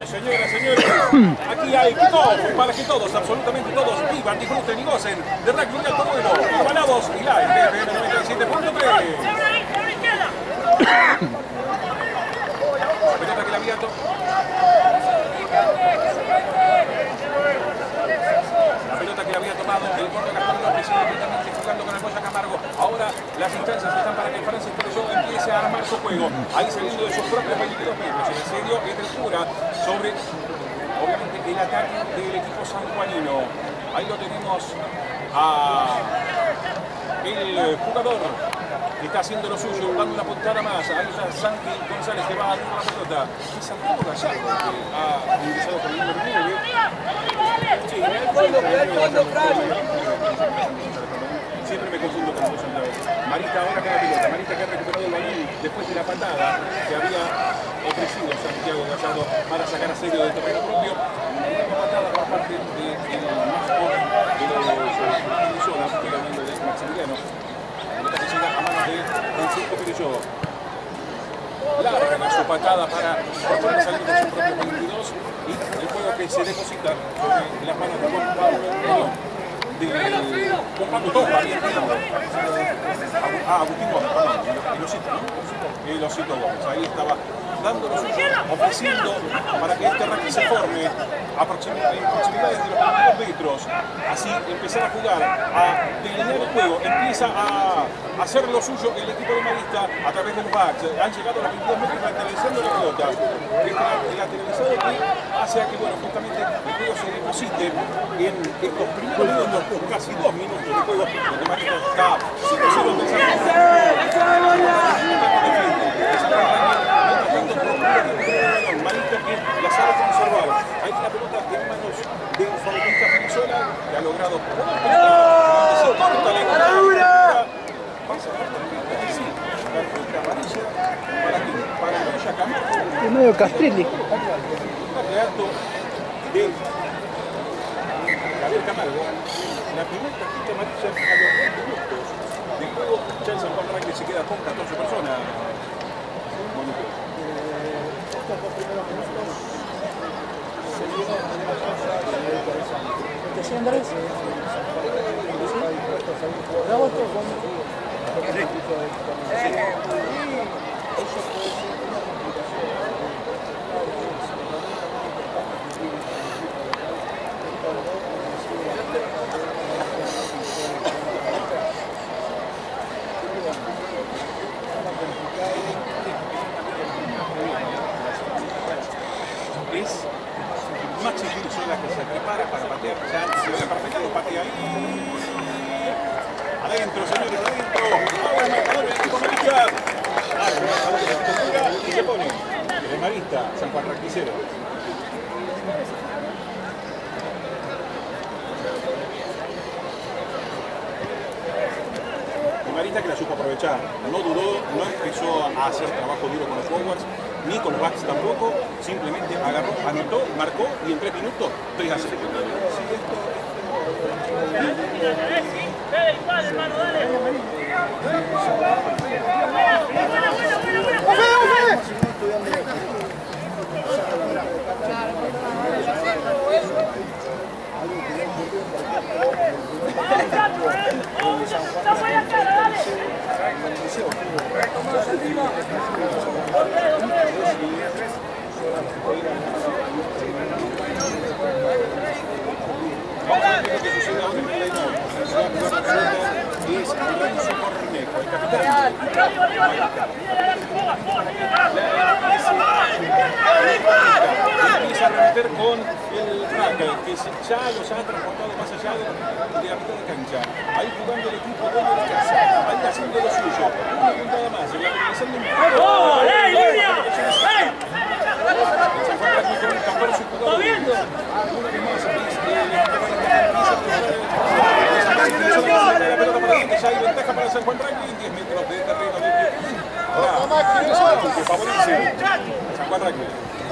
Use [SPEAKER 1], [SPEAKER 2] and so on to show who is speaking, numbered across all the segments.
[SPEAKER 1] Señoras, señores, aquí hay todo para que todos, absolutamente todos, vivan, disfruten y gocen de rugby de alto vuelo, igualados y live de FM 97.3. Pelota que la Viato. La pelota que la había tomado el gordo Gastón López, inmediatamente jugando con el Boya Camargo. Ahora las instancias están para que el Francis Pérez empiece a armar su juego. Ahí saliendo de sus propios 22 metros. El asedio es del Cura sobre, obviamente, el ataque del equipo sanjuanino. Ahí lo tenemos a el jugador que está haciendo lo suyo, dando una puntada más. Ahí está Santi González que va a dar la pelota. Es Santiago Gallardo que ha ingresado con el número 9. Sí, siempre me confundo con los dos Santiago. Marita ahora con la pelota. Marita que ha recuperado el balón después de la patada que había ofrecido Santiago Gallardo para sacar a serio del terreno propio. Una patada por parte del más joven de los Venezuela, estoy hablando de Maximiliano. La que llega a manos de Francisco Perelló. Larga su patada para salir de su propio 22 y el juego que se deposita sobre las manos de Juan Pablo Topa. Agustín Gómez, el Osito Gómez. Ahí estaba dando lo suyo, ofreciendo para que este rugby se forme en proximidades de los 22 metros. Así empezar a jugar, a delinear el juego. Empieza a hacer lo suyo el equipo de Marista a través de los backs. Han llegado a los 22 metros lateralizando la pelota. El lateralizado que hace a que, bueno, justamente el juego se deposite en estos primeros minutos, casi 2 minutos de juego, donde Marista está 5-0 en Marista que la sabe conservar. Ahí la pelota en manos de Fabrica Pinizola, que ha logrado se corta la carrera. Pasa tarjeta amarilla para el Boya Camargo.
[SPEAKER 2] Es medio Castrilli.
[SPEAKER 1] De alto de Javier Camargo. La primera tarjeta amarilla a los 2 minutos de juego. Ya el San Juan Rugby se queda con 14 personas.
[SPEAKER 2] Estos 2 primeros minutos se viene de manera ¿te decía Andrés? ¿Bravo esto?
[SPEAKER 1] Es Maxi Pinizola que se prepara para patear. Ya se ve perfectado, patea ahí. Adentro, señores, adentro. Ahora el marcador del equipo Marista. Y se pone el Marista, San Juan Rugby 0. Marista que la supo aprovechar, no dudó, no empezó a hacer trabajo duro con los forwards, ni con los backs tampoco, simplemente agarró, anotó, marcó y en 3 minutos 3-0. Vamos a ver lo que sucede ahora en el line-up. Es Renzo Cornejo, el capitán. Empieza a remeter con el Racker, que ya los ha transportado más allá de la mitad de cancha. Ahí jugando el equipo de la casa. Ahí haciendo lo suyo. Una puntada más. Realizando un ¿está viendo? Una vez más, la pelota para adelante, ya hay ventaja para San Juan Rugby en 10 metros de terreno que favorece San Juan Rugby.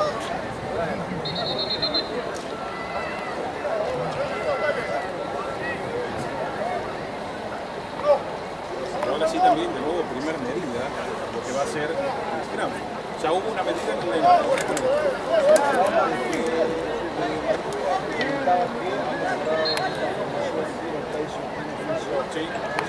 [SPEAKER 1] Pero ahora sí también, de nuevo, primer medida, lo que va a ser el scrum. Ya hubo una medida en el
[SPEAKER 2] comentaba que han mejorado esta formación de los países utilizados.
[SPEAKER 1] Sí.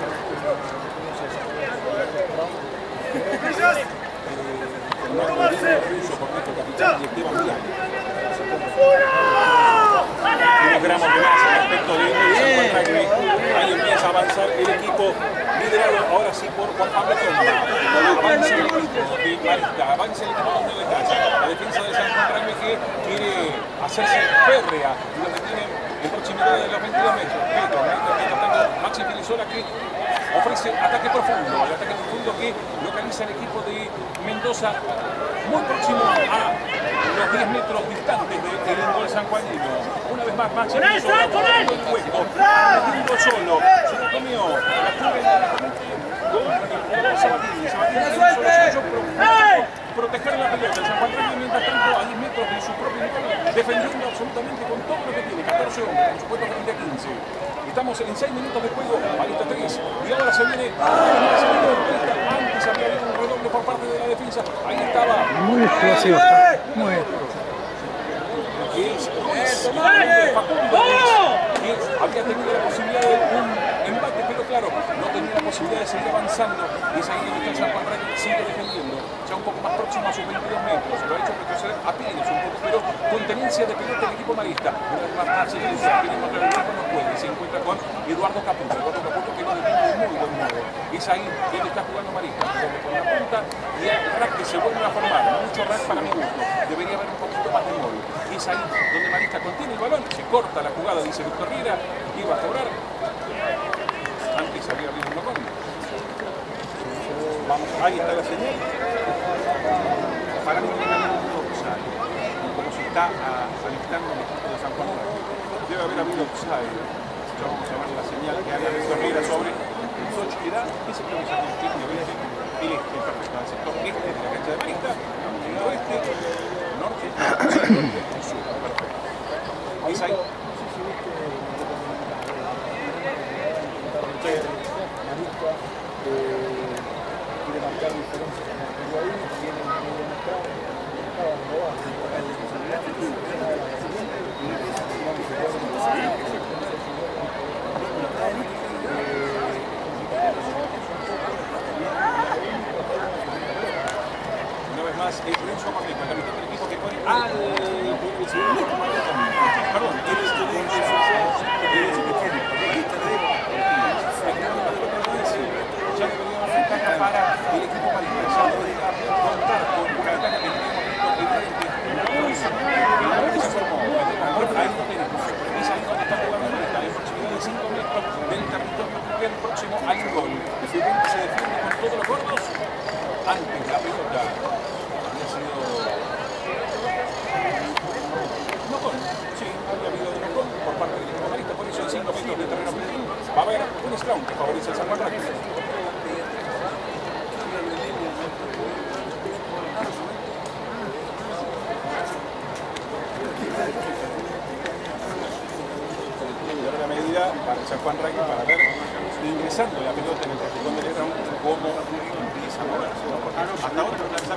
[SPEAKER 1] Unos gramos de más respecto de ahí empieza a avanzar el equipo liderado ahora sí por Juan Pablo Tomba. Avanza el equipo de Marista, avanza el equipo de Betalla. La defensa de San Juan Rugby que quiere hacerse férrea y lo que tiene en proximidad de los 22 metros. Maxi Filisola que ofrece ataque profundo, el ataque profundo que localiza el equipo de Mendoza muy próximo a los 10 metros distantes del gol sanjuanino. Una vez más, Maxi Filisola por el hueco, metiendo solo, se lo comió, la cubre con Sabatini. Sabatini hizo lo suyo, proteger la pelota. El San Juan Rugby, mientras tanto, a 10 metros de su propio gol, defendiendo absolutamente con todo lo que tiene. 14 hombres, por supuesto, frente a 15. Estamos en 6 minutos de juego, Marista 3. Y ahora se viene antes había habido un redoble por parte de la defensa. Ahí estaba.
[SPEAKER 3] Muy explosivo. Muy
[SPEAKER 1] Facundo, que había tenido la posibilidad de un embate, pero claro, no tenía la posibilidad de seguir avanzando. Y es ahí donde está el San Juan Rugby, sigue defendiendo, ya un poco más próximo a sus 22 metros. Lo ha hecho retroceder apenas un poco, pero con tenencia de pelota el equipo marista. Una vez más, Maxi Filisola tiene contra el grupo, no puede. Se encuentra con Eduardo Caputo. Eduardo Caputo que lo detiene de muy buen modo. Es ahí donde está jugando Marista, con la punta y el rack que se vuelve a formar. Mucho rack para mi gusto. Debería haber un poquito más de móvil. Y es ahí donde Marista contiene el balón, se corta la jugada, dice Víctor Riera, iba a cobrar. Antes había habido un locón. Vamos, ahí está la señal. Para mí tiene un offside, como se está alistando el equipo de San Juan. Debe haber habido offside. Ya vamos a ver la señal que haga Víctor Riera sobre el Sochi que da ese improvisación técnico el este, perfecto, al sector este de la cancha de Marista, el oeste, norte, sur, perfecto. Es ahí.
[SPEAKER 2] Marista quiere marcar diferencias con el ahí, tiene un medio mercado,
[SPEAKER 1] una vez más, es Renzo Martínez, el capitán del equipo que pone al perdón, ya debería haber ventaja para el equipo marista. Ya debería contar con una ventaja que en este momento evidente no se formó. Ahí lo tenemos. Es ahí donde está jugando Marista, en proximidad de 5 metros del territorio ucraniano próximo al gol. Se defiende con todos los gordos. Antes la pelota había sido Nocón. Sí, había habido de Nocón por parte del equipo marista. Por eso en 5 metros de terreno pequeño va a haber un scrum que favorece al San Juan Rugby. La medida para el San Juan Rugby para ver ingresando la pelota en el callejón del ground cómo empieza a moverse. Hasta ahora no está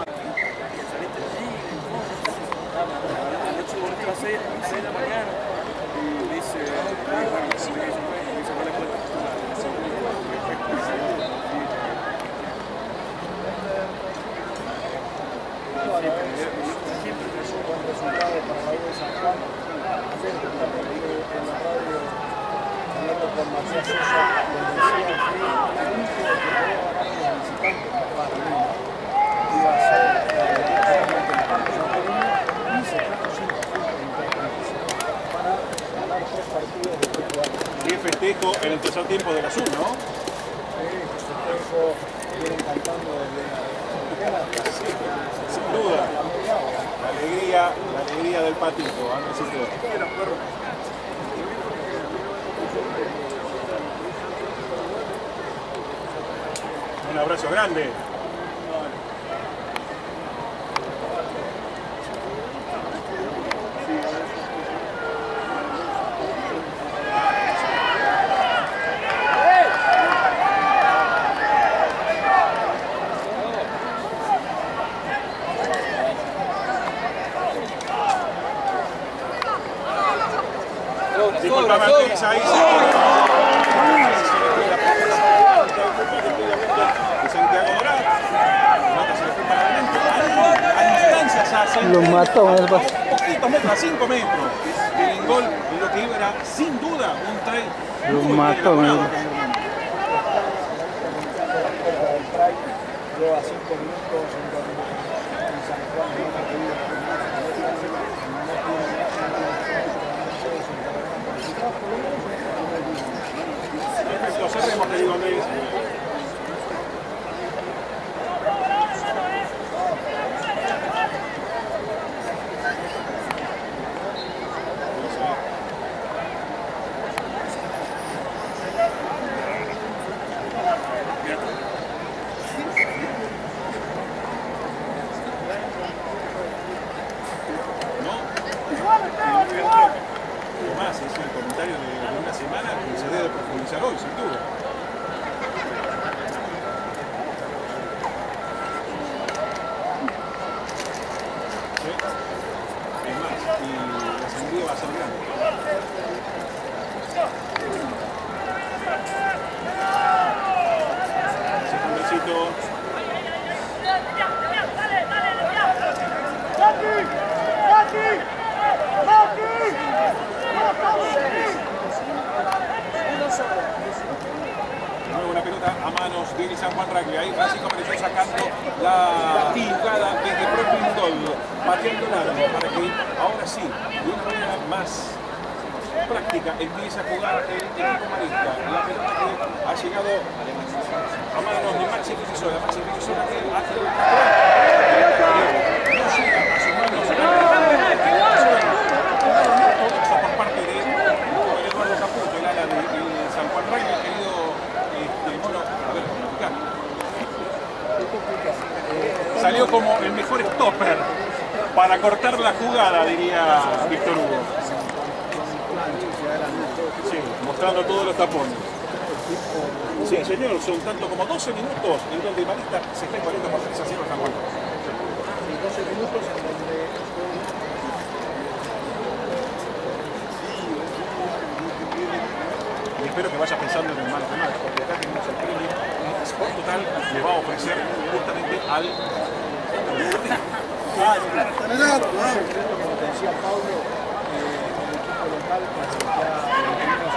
[SPEAKER 1] festejo en el tercer tiempo del Azul, ¿no?
[SPEAKER 2] vienen cantando desde
[SPEAKER 1] sin duda. La alegría del patito, Andresito. Un abrazo grande. Disculpame, Andrés, ahí se Santiago Dorado. Se le fue para adelante. A distancias
[SPEAKER 3] Lo mató,
[SPEAKER 1] a poquitos metros, a 5 metros. El gol, lo que iba era sin duda un try.
[SPEAKER 3] Lo mató,
[SPEAKER 2] Lleva 5 minutos en San Juan.
[SPEAKER 1] Perfecto, cerremos, querido Andrés. Más, es el comentario de una semana que se debe profundizar hoy, sin duda. ¿Sí? Es más, y la sangría va a ser grande. Ese besito. Una pelota a manos de San Juan Rugby. Ahí Francisco apareció sacando la jugada desde el propio Indol, pateando largo para que ahora sí, de una manera más práctica, empiece a jugar el equipo marista. La pelota que ha llegado a manos de Maxi Pisola. Maxi Pisola que hace el control. No llega a sus manos. Por parte de Eduardo Caputo, el ala de San Juan Rugby, querido Mono, a ver, salió como el mejor stopper para cortar la jugada, diría Víctor Hugo. Sí, mostrando todos los tapones. Sí, señor, son tanto como 12 minutos en donde el Marista se está imponiendo por 3-0 a San Juan.
[SPEAKER 2] 12 minutos en donde
[SPEAKER 1] espero que vayas pensando en el mal de mal, porque acá tenemos el premio Sport Total le va a ofrecer justamente al
[SPEAKER 2] como te decía Pablo, el equipo local que ya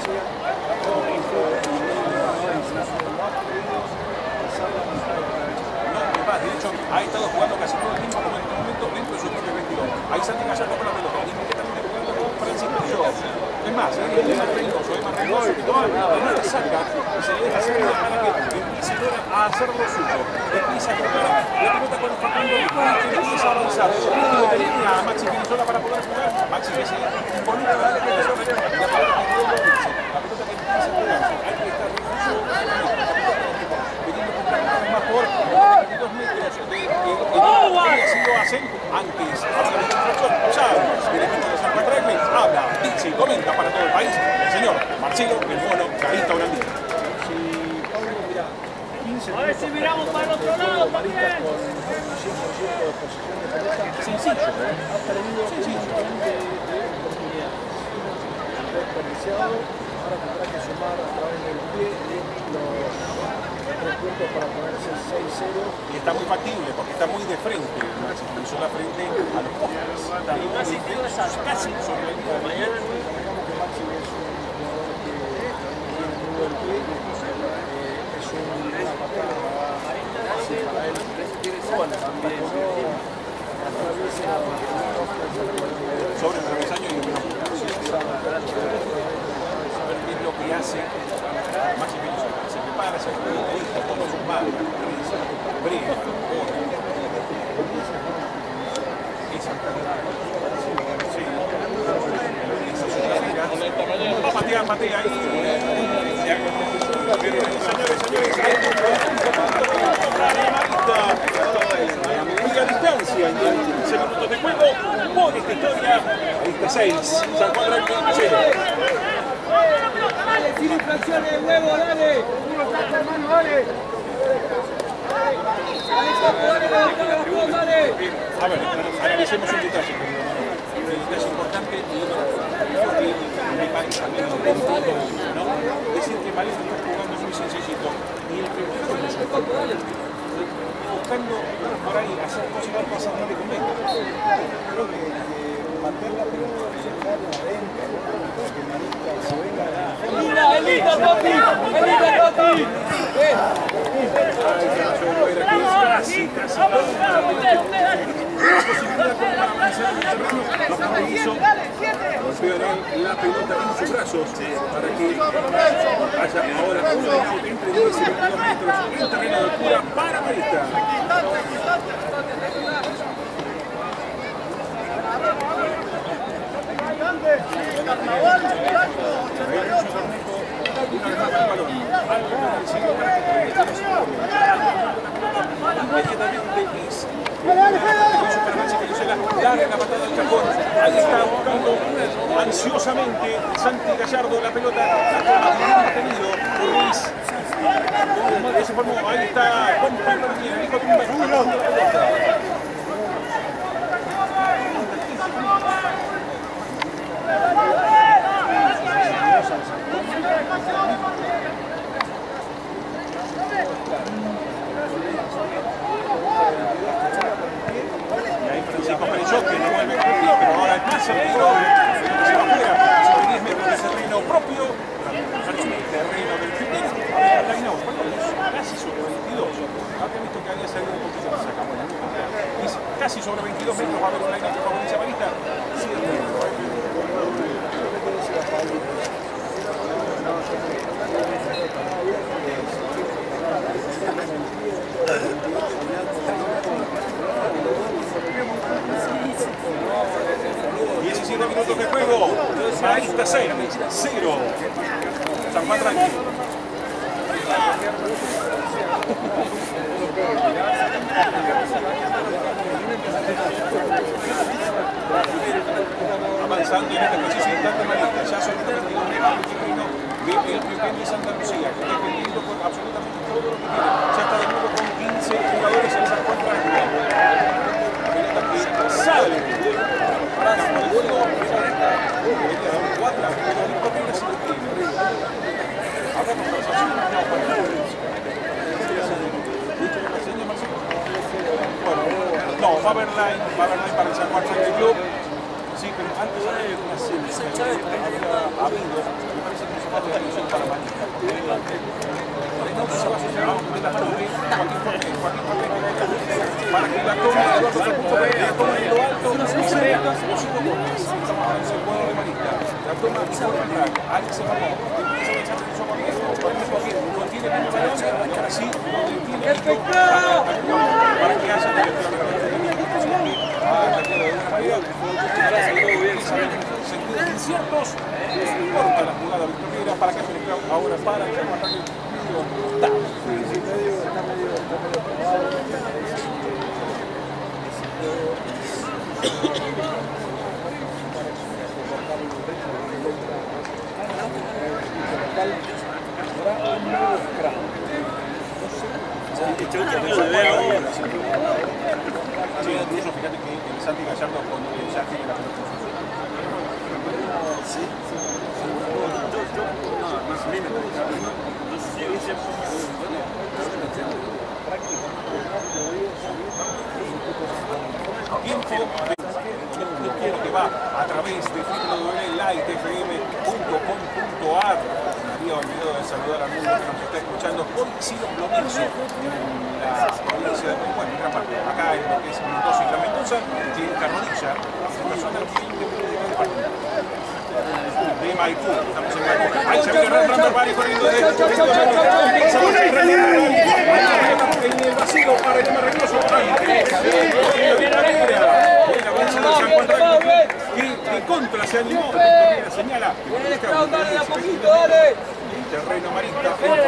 [SPEAKER 1] de hecho, ha estado jugando casi todo el tiempo como en este momento dentro de su propio vestidor. Ahí Santi Gallardo con la pelota, inmediatamente jugando con Francisco Yo. Es más, es más Reynoso, que no la saca y se le deja salir para que empiece a hacer lo suyo. Empieza a jugar la pelota con Facundo Rico y que empieza a avanzar. Lo tenía a Maxi Pisola para poder jugar. Maxi que se involucra a darle que la pelota que quedó lo dice. La pelota que empieza a jugarse. Hay que estar recurso veniendo con más por 22 metros de había sido hacen antes. Habla de construcción, el equipo de San Juan Rugby habla, dice y comenta para todo el país el señor Marcelo, el mono, Carita Brandini.
[SPEAKER 2] Si Pablo, mira, 15
[SPEAKER 4] a ver si miramos para el otro lado también.
[SPEAKER 2] Con 100% de posición de pelota.
[SPEAKER 1] Sencillo,
[SPEAKER 2] Ha perdido un montón de oportunidades. Desperdiciado. Ahora tendrá que sumar a través del pie los 3 puntos para ponerse 6-0.
[SPEAKER 1] y está muy factible porque está muy de frente. Maxi Pisola frente a los postes. Casi sobre la línea de mañana.
[SPEAKER 2] Digamos que Maxi es un jugador que tiene muy buen pie. Es una patada fácil para él. Bueno, también
[SPEAKER 1] sobre el travesaño y a ver qué es lo que hace Maxi Pisola. Se prepara, se listo, todos sus manos, brega, corre. Va a patear, patea ahí. Señores, muy a distancia, en 15 minutos de juego, por esta historia, esta 6, San Juan Rugby 0.
[SPEAKER 4] Dale, sin infracciones de huevo, dale. Uno taca, hermano, dale.
[SPEAKER 1] A ver, analicemos un detalle. detalle importante y que me parece también un punto, ¿no? Decir que Maleta está jugando es muy sencillito. Y el primero que se está buscando por ahí hacer cosas que pasar no le convenga.
[SPEAKER 2] Creo que mantener la pelota cercana adentro para que Marita se venga de
[SPEAKER 4] ¡Elita, Toti! ¡Elita, Toti!
[SPEAKER 1] Casi posibilidad para avanzar en el terreno, lo que hizo, golpeó la pelota en sus brazos para que haya ahora un out entre 10 y 22 metros en terreno de altura para Marista. Larga la patada del cajón. Ahí está buscando ansiosamente Santi Gallardo la pelota. La ha tenido Ruiz. Se formó. Ahí está con Pablo Martínez. Dijo Tumba. Francisco Perelló, que no vuelve con el pie, pero ahora el pase se va afuera, sobre 10 metros de terreno propio, terreno del Fitness. Casi sobre 22. Había visto que había salido un poquito más acá. Casi sobre 22 metros va a haber un line que favorece a Marista. Minutos de juego, Marista 0, San Juan tranquilo. Avanzando en este preciso instante, Marista ya son 22 metros el Piuquén de Santa Lucía, que está defendiendo con absolutamente todo lo que tiene. Ya está de nuevo con 15 jugadores en San Juan tranquilo. Sale. No, va a haber line para el San Juan Country Club. Sí, pero antes había una serie que había habido, me parece que se va a dar ilusión para Marista. Se va a asociar de las manos de Joaquín Fornés, para que la tome Eduardo Caputo, la tome en lo alto y se vea los 5 goles. Estamos hablando del jugador de Marista. La toma y se vuelve a Alex se formó. Empieza a echarse el sopa viejo. Joaquín contiene el mismo balón y ahora sí lo detiene para que haya sentidos inciertos, corta la jugada victoriera para que penetre ahora para el ataque incluso fíjate que el Santi Gallardo cuando ya tiene la pelota. Sí. Tiempo que va a través de www.lightfm.com.ar. María olvidó de saludar al mundo que nos está escuchando. Hoy Ciro Plomenzo en la provincia de Puebla, en gran parte, acá en lo que es Mendoza y la Mendoza, que en Carronilla, esta zona que de Maipú, estamos en Maipú. Ahí se viene Randall Bari corriendo de en el vacío para el Marregloso. Que contra se animó, señala.
[SPEAKER 4] Dale, a poquito, dale.
[SPEAKER 1] Terreno Marista,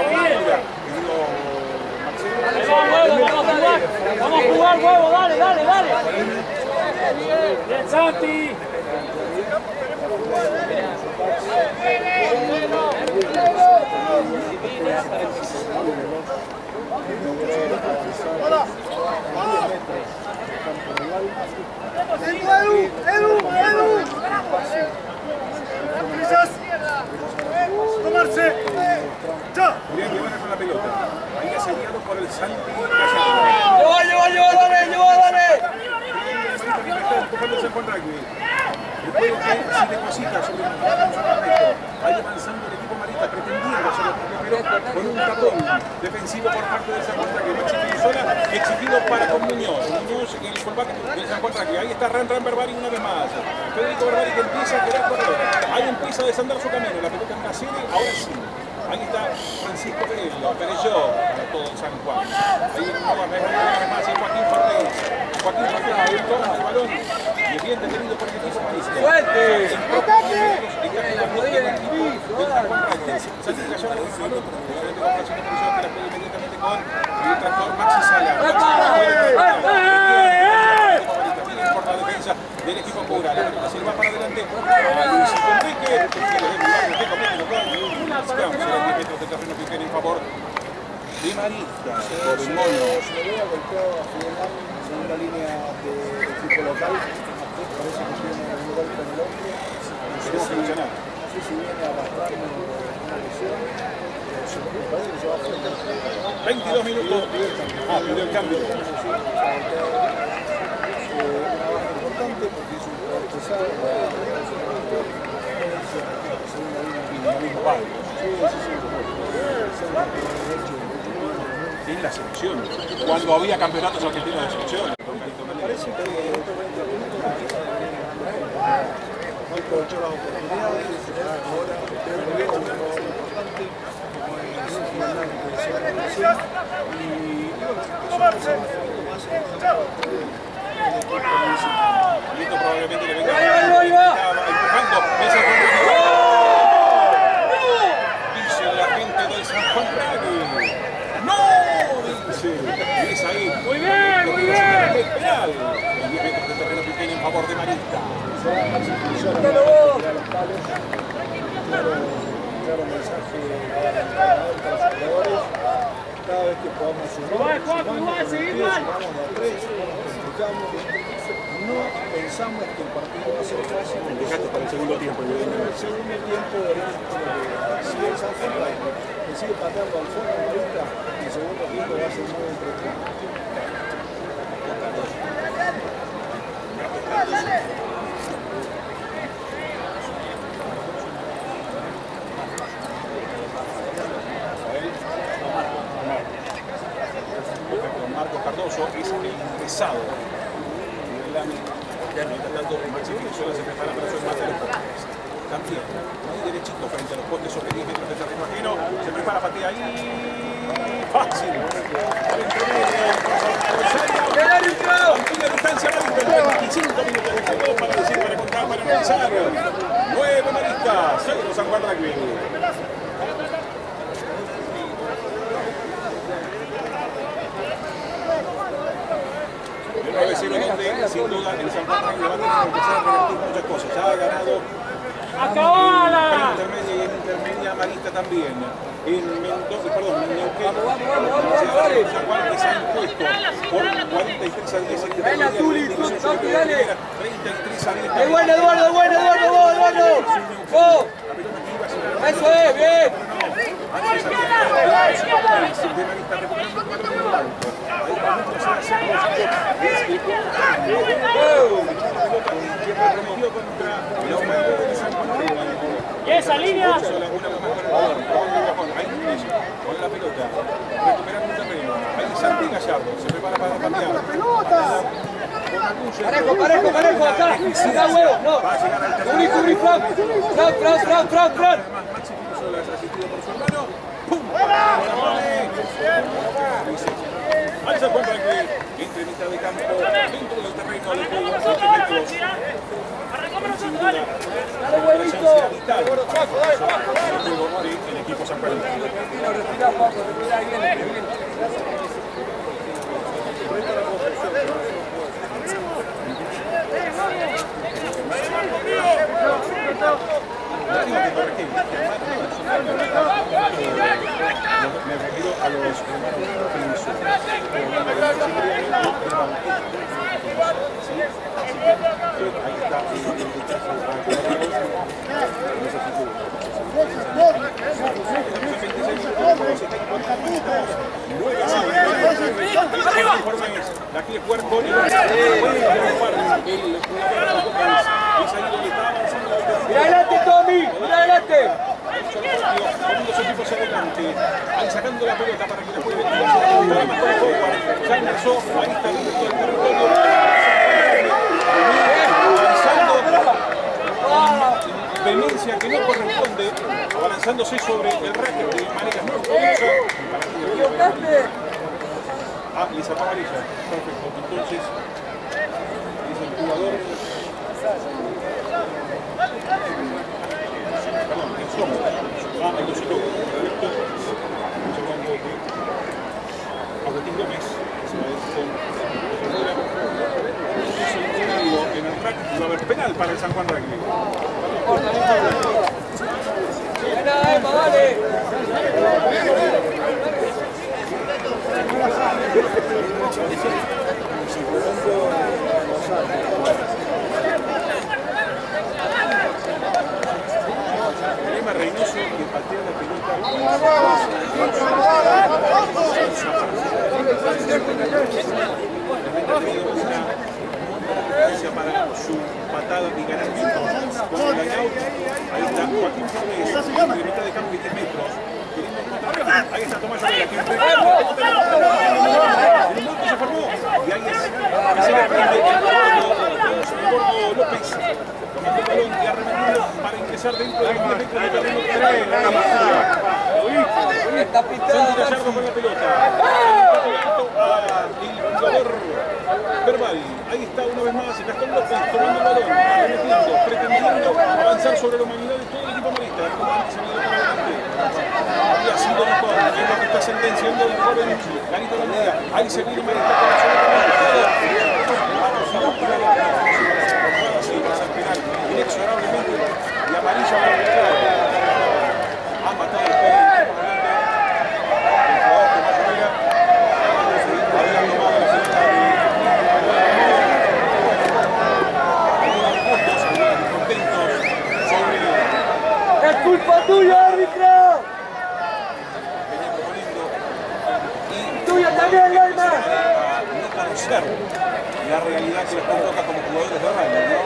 [SPEAKER 4] Vamos a jugar, huevo, dale, dale, dale. Bien, Santi.
[SPEAKER 2] Edu,
[SPEAKER 1] ¡Tomarse! ¡Ya! Bien, que van con la pelota. Ahí asediado por el Santi Gallardo.
[SPEAKER 4] ¡Lleva, dale!
[SPEAKER 1] Está empujando el Juan Rugby. El juego que se deposita sobre el correcto. Va avanzando el equipo marista, pretendiendo hacer el propio, pero con un tapón defensivo por parte del San Juan Rugby. Maxi Pinizola, exigido para con Muñoz. Muñoz en el fullback del San Juan Rugby. Ahí está Ran Berbari una vez más. Federico Berbari que empieza a querer correr. Ahí empieza a desandar su camino. La pelota en la serie, ahora sí. Ahí está Francisco Perello para todo el San Juan. Ahí una vez más el Joaquín Fernández. Joaquín Fernández toma el balón y es bien detenido por el equipo marista.
[SPEAKER 4] ¡Suelte!
[SPEAKER 1] El equipo del San Juan Rugby. Santi Gallardo el balón, probablemente con Francisco Perello que la puede inmediatamente con el tractor Maxi Sala. Viene por la defensa del equipo Cura. La pelota se va para adelante. Luis Enrique. Vamos a 10 metros de terreno que queda en favor de Marista. Por el mono.
[SPEAKER 2] Slovenia golpeado a Fidel segunda línea del equipo local. Parece que tiene un golpe en el hombro. No sé si viene arrastrando una lesión. Me parece que se va a hacer
[SPEAKER 1] 22 minutos. Pidió el cambio.
[SPEAKER 2] una baja importante porque es un jugador pesado.
[SPEAKER 1] En la selección, cuando había campeonatos argentinos de selección.
[SPEAKER 2] Me parece que no aprovechó las oportunidades, ahora creo que es un jugador importante, como es finalmente que decía la selección, y bueno, es un más
[SPEAKER 1] Y esto probablemente le venga empujando. Dice la gente del San Juan Rugby. ¡No! Dice. Y es ahí.
[SPEAKER 4] Muy bien.
[SPEAKER 1] Penal. En 10 metros de terreno pequeño en favor de Marista.
[SPEAKER 2] Claro mensaje para los jugadores. Cada vez que podamos sumar, sumamos de a 3, complicamos. No pensamos que el partido va a ser fácil.
[SPEAKER 1] Dejaste para el segundo tiempo.
[SPEAKER 2] En el segundo tiempo veremos si el San Juan que sigue pateando al fondo ahorita, el segundo tiempo va a ser muy entretenido.
[SPEAKER 1] Marco Cardoso es el pesado. Mientras tanto, Maxi Pinizola se prepara para su remate de los postes. También, ahí derechito frente a los postes sobre 10 metros de terreno ajeno. Se prepara, patea ahí. Fácil. Al entremedio. Mantiene distancia Marista. 25 minutos de juego para decir, para contar, para analizar. 9 Marista, 0 San Juan Rugby. El 9-0 donde sin duda el San Juan Rugby va a tener que empezar a revertir muchas cosas. Ya ha ganado
[SPEAKER 4] ¡Acabala!
[SPEAKER 1] intermedia y en intermedia Marista también. En Mendoza, perdón, en Neuquén.
[SPEAKER 4] Vamos.
[SPEAKER 1] San Juan que se ha impuesto por 43 a 10 en intermedia. 33 a 10.
[SPEAKER 4] ¡Es bueno, Eduardo! ¡Oh! ¡Eso es! ¡Bien! ¿Y esa línea?
[SPEAKER 1] Con la pelota, recuperando un terreno. Ahí Santi Gallardo se prepara para cambiar.
[SPEAKER 4] Parejo, acá huevo, no. Cubrí, Fran.
[SPEAKER 1] Maxi Pinizola es asistido por su hermano. ¡Pum! Al San Juan Rugby, entre mitad de campo, dentro del terreno del juego, sin duda, la presencia vital para el juego del equipo San Juan. Me refiero a los hermanos Ahí está la quiere jugar con el
[SPEAKER 4] ¡Mira adelante, Tommy! ¡Mira adelante!
[SPEAKER 1] poniendo sus equipos adelante, ahí sacando la pelota para que la juegue. Ya ingresó, ahí está libre todo el territorio. Venencia que no corresponde, abalanzándose sobre el racket de manera muy curiosa. Ah, le sacó amarilla. Perfecto. Entonces, es el jugador. Perdón, el Somo. Ah, el Dosito. Correcto. Observando que Agustín Gómez se va a ir con en el racket. Va a haber penal para el San Juan Rugby.
[SPEAKER 4] ¡Buena, Emma, dale!
[SPEAKER 1] Emma Reynoso que patea la pelota. Para su patada y ganamiento con el line-out. Ahí está Joaquín Flores, de mitad de campo y 10 metros. Queriendo encontrar. Ahí está Tomás Llorera, que se formó. Y ahí es. Se le prende el gordo López. Tomando el balón y arremetiendo para ingresar dentro de los 10 metros de terreno.
[SPEAKER 4] Está pintado.
[SPEAKER 1] Santi Gallardo con la pelota. El jugador Verbal. Ahí está una vez más Gastón López tomando el balón, arremetiendo, pretendiendo avanzar sobre la humanidad de todo el equipo marista. Como antes se venido para adelante. Había sido mejor, es lo que está sentenciando el joven Ganito Valdía. Ahí se viene Marista con absolutamente todo. Vamos a la sí, pasa el penal inexorablemente y amarilla para el claro. Ha matado el juego.
[SPEAKER 4] ¡Es culpa tuya, árbitro! ¡Tuya también, Lorma!
[SPEAKER 1] No conocer la realidad que les toca como jugadores de rugby, ¿no?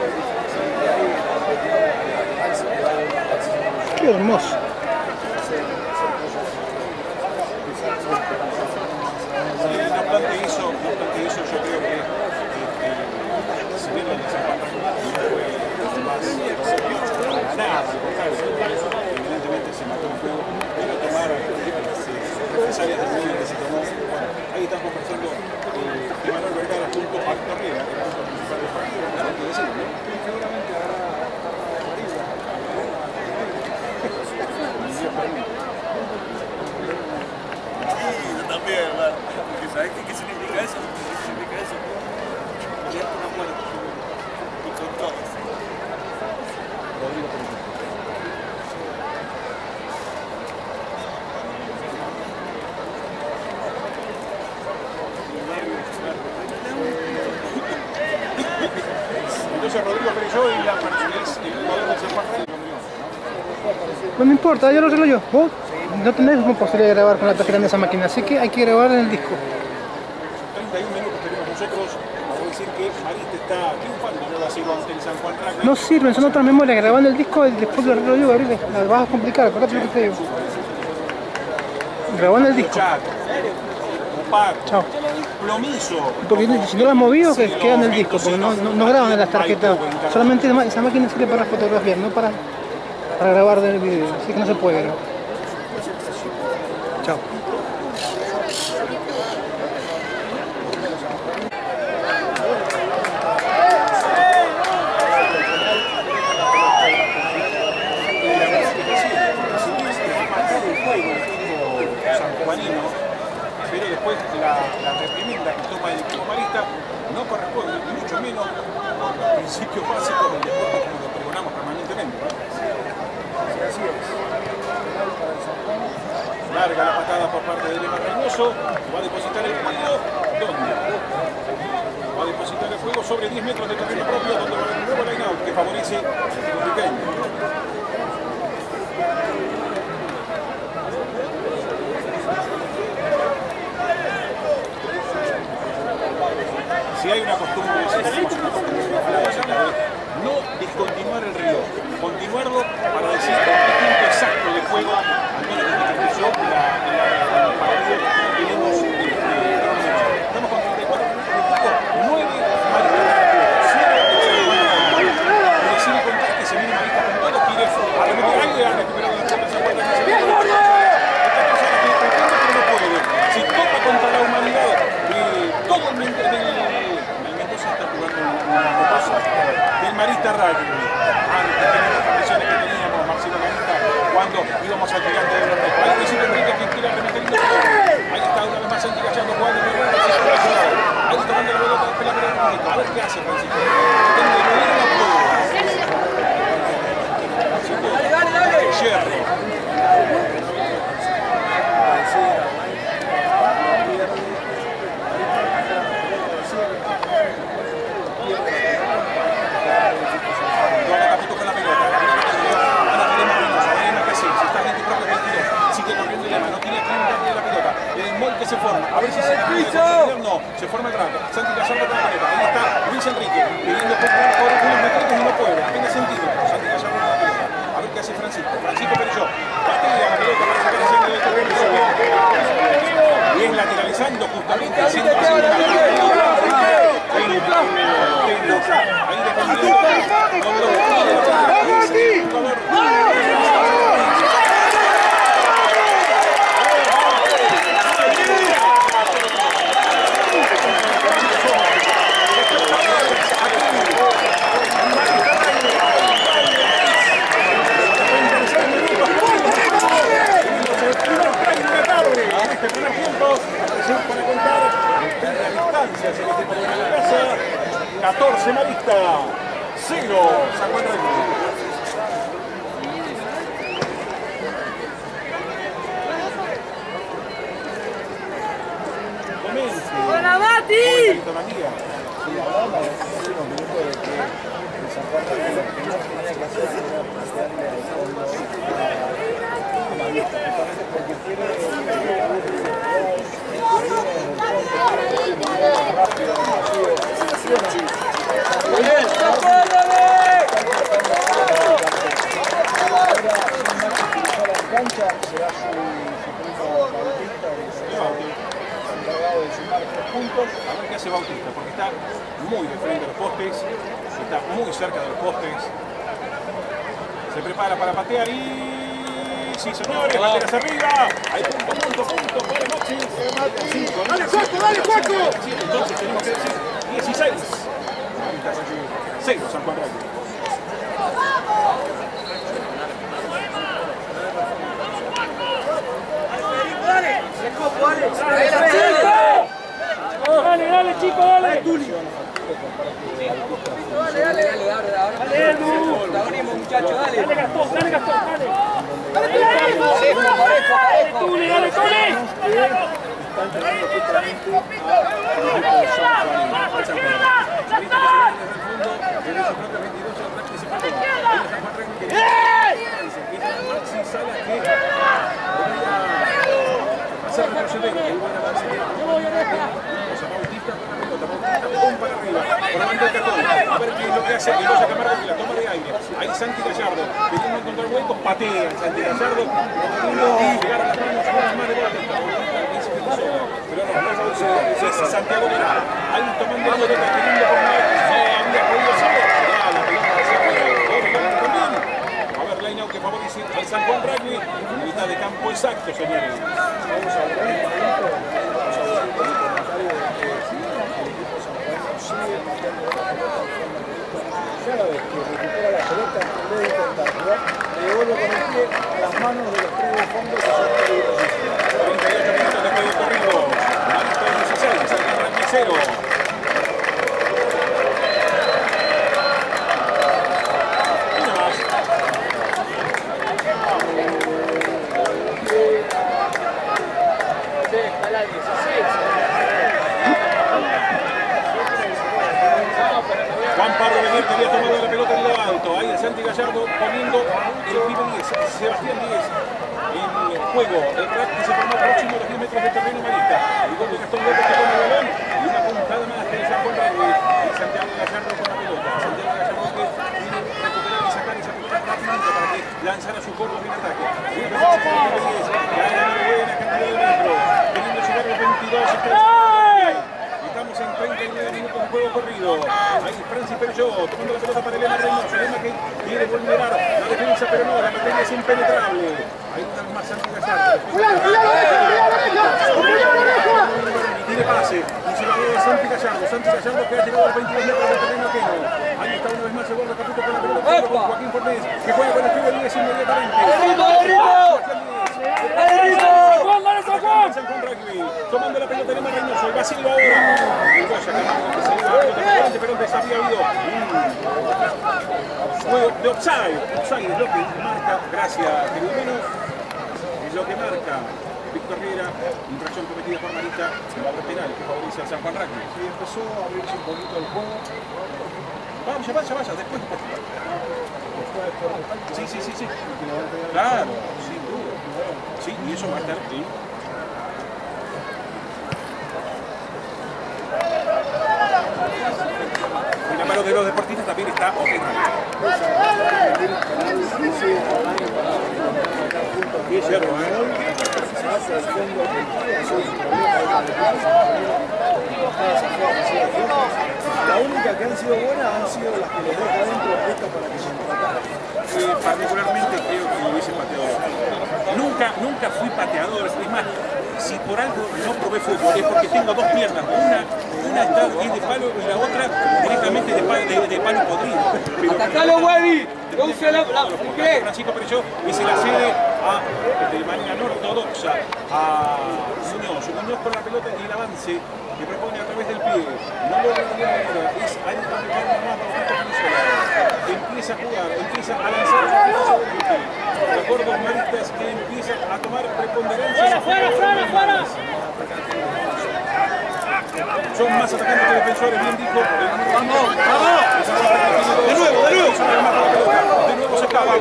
[SPEAKER 3] Qué hermoso.
[SPEAKER 1] No obstante eso, yo creo que si bien lo de San Juan no fue más nada, evidentemente se mató el juego, pero tomar necesarias del medio que se tomó. Bueno, ahí están conversando Emanuel Vergara junto a Correa, el punto principal del partido, hay que decirlo, ¿no? Seguramente habrá
[SPEAKER 5] yo también, hermano. Porque ¿sabes qué significa eso? ¿Qué significa eso? Pelear con la muerte. Y con todos.
[SPEAKER 1] Entonces Rodrigo Perelló y la persona es el jugador del San Juan.
[SPEAKER 3] No me importa, yo lo arreglo yo. Vos no tenés posibilidad de grabar con la tarjeta de esa máquina, así que hay que grabar en el disco.
[SPEAKER 1] 31 minutos tenemos nosotros. Vamos a decir que Marista está triunfando, no así ante el San Juan Rugby.
[SPEAKER 3] No sirven, son otras memorias, grabando el disco y después lo arreglo yo, Gabriel. Las vas a complicar, acordate lo que te digo. Grabando el disco.
[SPEAKER 1] Opaco,
[SPEAKER 3] Chao.
[SPEAKER 1] plomizo.
[SPEAKER 3] Porque si no lo has movido, que queda en el disco, porque no graban en las tarjetas. Solamente esa máquina sirve para fotografiar, no para grabar del video. Así que no se puede grabar. Chao.
[SPEAKER 1] Pero después la reprimenda que toma el equipo marista no corresponde, ni mucho menos con los principios básicos del deporte como lo pregonamos permanentemente.
[SPEAKER 2] Así es.
[SPEAKER 1] Larga la patada por parte de Lema Reynoso, va a depositar el juego. ¿Dónde? Va a depositar el juego sobre 10 metros de terreno propio, donde va a haber un que favorece al equipo pequeño. Si hay una costumbre, no discontinuar el reloj, continuarlo para decir el tiempo exacto de juego, al menos desde que empezó la partido que tenemos. Estamos con 34 minutos, 9 maristas de juego, 0 de decir y contar que se viene marista con todos los tiros, a remeter aire, a recuperar la pelota, se puede hacer. Si toca contra la humanidad, todo el Mendoza está jugando una cosa del Marista Rugby. Antes de las transmisiones que teníamos, Marcelo Marista, cuando íbamos al gigante de Bermejo. Ahí decide Marista que quiere remeter. Ahí está una vez más Santi Gallardo jugando en el ahí está dando la pelota de la pelota. A ver qué hace Francisco. Dale. Jerry. Que se forma, a ver si se no, se forma el rato. Santi Gallardo con la pelota, ahí está Luis Enrique, pidiendo por unos metros y no puede, apenas centímetros. Santi Gallardo con la pelota, a ver qué hace Francisco Perelló, patea la pelota para sacar el centro del terreno y es lateralizando justamente el centro hacia la ahí primer tiempo, para contar la distancia hacia el equipo de la casa. 14 Marista, 0 San Juan Rugby.
[SPEAKER 4] ¡Buena, Mati!
[SPEAKER 2] Sí, hablamos hace unos minutos de que el San Juan Rugby lo que no tenía que hacer era plantearle al fondo a Marista, justamente porque tiene rápido, cancha será su primo Bautista, encargado de sumar 3 puntos.
[SPEAKER 1] A ver qué hace Bautista, porque está muy de frente a los postes, está muy cerca de los postes. Se prepara para patear y... sí, señores, banderas arriba. Hay punto para Maxi. 5. Dale, Cuaco. Entonces tenemos que decir 16. 0 San Juan Rugby.
[SPEAKER 4] Dale, chico, dale. Dale, protagonismo, muchachos, dale. Dale, Gastón, dale. Dale, Tony.
[SPEAKER 1] Hacer retroceder, que buena avance Bautista para la pelota, Bautista para arriba, por la banda del cartón, a ver qué es lo que hace Eloya Camargo que la toma de aire, ahí Santi Gallardo, queriendo encontrar huecos, patea Santi Gallardo, queriendo llegar a las manos más de Bautista, pero no, Santiago Lerá, ahí tomando la pelota, queriendo por no había podido hacerlo, la pelota hacia afuera, también, a ver, line out que favorece al San Juan Rugby, mitad de campo exacto, señores.
[SPEAKER 2] Vamos a ver un comentario de que el equipo sanjuanino sigue pateando la pelota de forma directa. Cada vez que recupera la pelota, en vez de intentar jugar, le devuelve con el pie a las manos de los 3 de fondo que son peligrosísimos.
[SPEAKER 1] 38 minutos después del corrido. Marista 16, San Juan Rugby 0. Juan Pardo Beguer que había tomado la pelota en la buscando el pibe 10, Sebastián 10. En juego, el crack que se formó próximo a los 10 metros de terreno marista. El gol de Gastón López que toma el balón y una puntada más de San Juan Rugby. Y Santiago Gallardo con la pelota. Santiago Gallardo que tiene que recuperar y sacar esa pelota rápidamente para que lanzara sus gordos en ataque. Y una defensa con el 10, que ha ganado buena cantidad de metros, queriendo llegar a los 22. Estamos en 39 minutos de juego corrido. Ahí Francis Perelló tomando la pelota para Elena Reynoso. Elena que quiere vulnerar la defensa, pero no, la materia es impenetrable. Ahí una vez más Santi Gallardo. Y tiene pase. Y se la dio a Santi Gallardo. Santi Gallardo que ha llegado a los 22 metros del terreno ajeno. Ahí está una vez más el gol de Caputo con la pelota con Joaquín Fornés, que juega con el pibe 10 inmediatamente. San Juan Rugby, tomando la pelota Elena Reynoso, el vacío ahora. El Goya Camargo que se lleva la pelota, pero antes había habido un juego de offside. Offside es lo que marca, gracias querido menos, es lo que marca Víctor Riera, infracción cometida por Marita en la obra penal que favorece al San Juan Rugby.
[SPEAKER 2] Y empezó a abrirse un poquito el juego.
[SPEAKER 1] Vaya, después. Sí. Claro, sin duda. Sí, y eso va a estar ahí. En la mano de los deportistas también está Open. Y es cierto,
[SPEAKER 2] La única que han sido buenas han sido las que les deja adentro justo para que se empataran.
[SPEAKER 1] Particularmente creo que hubiese pateado. Nunca fui pateador, es más, si por algo no probé fútbol es porque tengo dos piernas, una está es de palo y la otra directamente de palo podrido.
[SPEAKER 4] ¡Atacalo, Webby! ¡No use la
[SPEAKER 1] Francisco Perelló y se la cede de manera no ortodoxa a Muñoz con la pelota y el avance que propone a través del pie. No logra de ninguna manera, es algo que más empieza a jugar, empieza a lanzar los gordos maristas que empiezan a tomar preponderancia.
[SPEAKER 4] ¡Fuera!
[SPEAKER 1] Son más atacantes que defensores, bien dijo. ¡Vamos! De nuevo. De nuevo se escapa.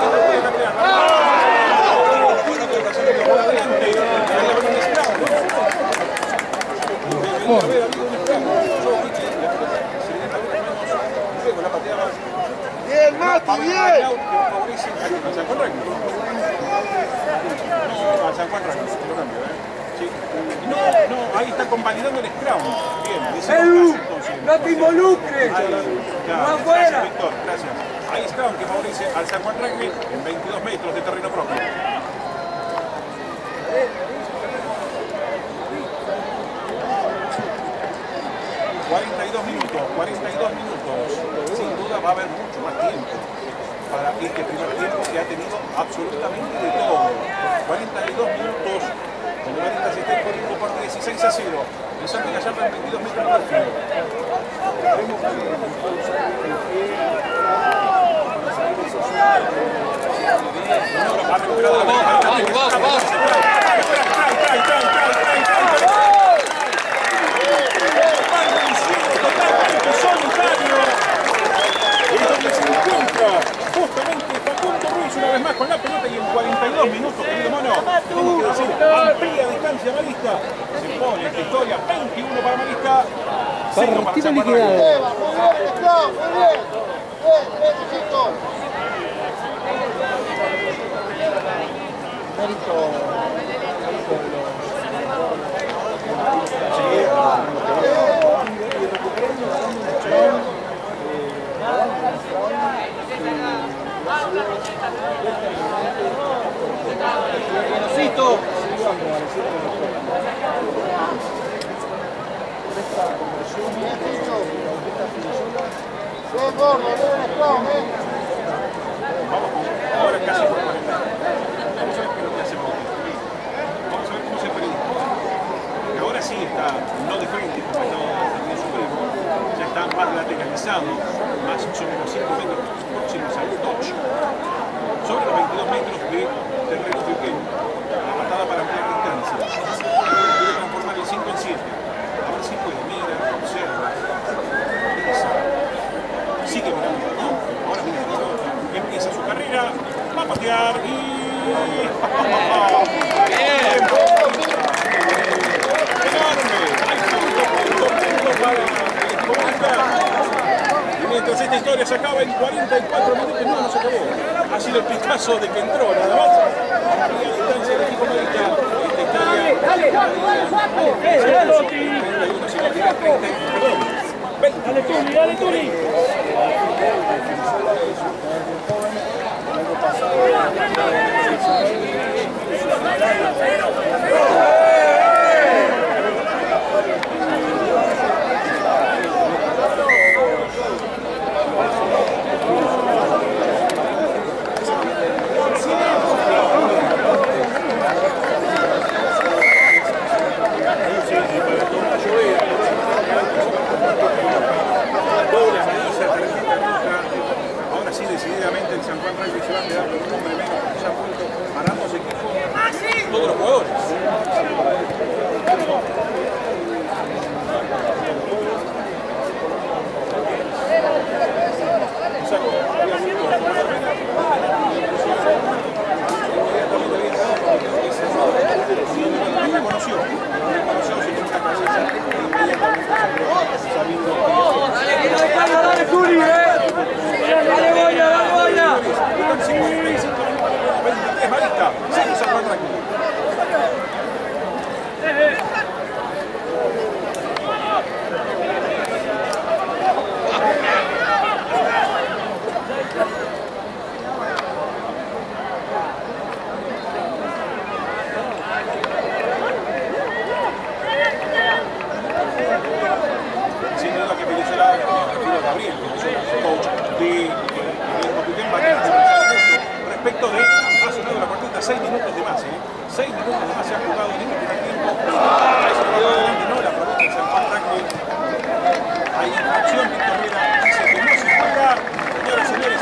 [SPEAKER 5] ¡Bien, Mati, bien!
[SPEAKER 1] San Juan Rugby. No, a San Juan Rugby, lo cambio, Sí. No, ahí está convalidando el scrum. Bien,
[SPEAKER 4] Edu, no te involucres.
[SPEAKER 1] Claro,
[SPEAKER 4] afuera.
[SPEAKER 1] Víctor, gracias. Ahí scrum que favorece al San Juan Rugby en 22 metros de terreno propio. $42 minutos. Sin duda va a haber mucho más tiempo para este primer tiempo que ha tenido absolutamente de todo. 42 minutos. Donde Marita se está imponiendo por 16-0. El Santi Gallardo en 22 metros del filo. Ha recuperado la justamente Facundo Ruiz una vez más con la pelota y en 42 minutos, querido mono, tenemos que decir, amplia distancia Marista, se pone esta historia, 21 para Marista, 0 para San Juan Rugby. Ahora casi por 40. Vamos a ver qué es lo que hace Bautista. Vamos a ver cómo se predispone. Y ahora sí está, no de frente, como estaba también su primo. Ya está más lateralizado, más sobre los 5 metros próximos al touch. Sobre los 22 metros de terreno pequeño. La patada para ampliar distancia. Quiere transformar el 5 en 7. A ver si puede. Mira, observa. Sigue mirando. Ahora mira. voltear y... Y mientras esta historia se acaba en 44 minutos, no se acabó. Ha sido el Picasso de que entró, nada más. A distancia del equipo América. Esta historia...
[SPEAKER 4] Dale, dale, Tuli.
[SPEAKER 1] Ahora sí, decididamente el San Juan Rugby se va a quedar con un hombre menos, porque se ha vuelto para ambos equipos, todos los jugadores.
[SPEAKER 4] Dale, Tuli, dale, Boya, dale, Boya.
[SPEAKER 1] 55 23 Marista, 6 San Juan Rugby. Sin duda que Venezuela, Gabriel, coach de respecto de, ha sonado la cuarteta, 6 minutos de más, 6 minutos de más se ha jugado en este primer tiempo. No la promete el San Juan Rugby. Hay infracción, Víctor Vera dice que no se juega. Señoras y señores,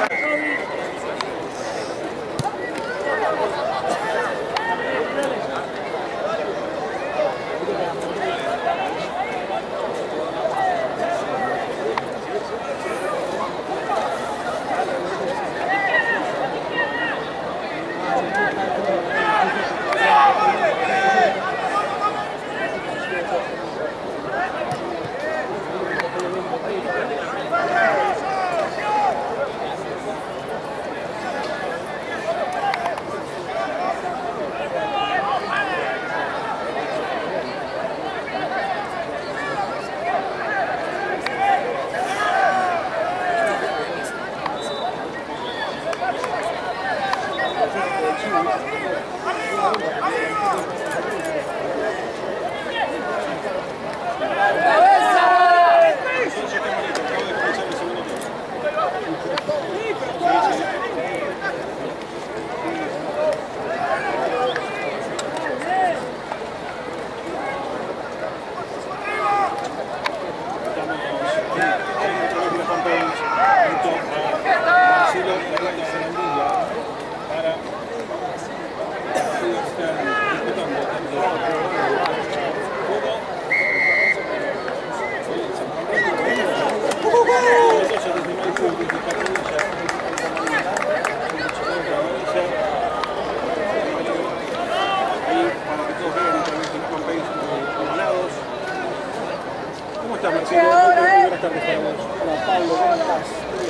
[SPEAKER 1] ¿Cómo estás, Marcelo? Buenas tardes para vos.
[SPEAKER 2] Hola, Pablo, ¿cómo estás?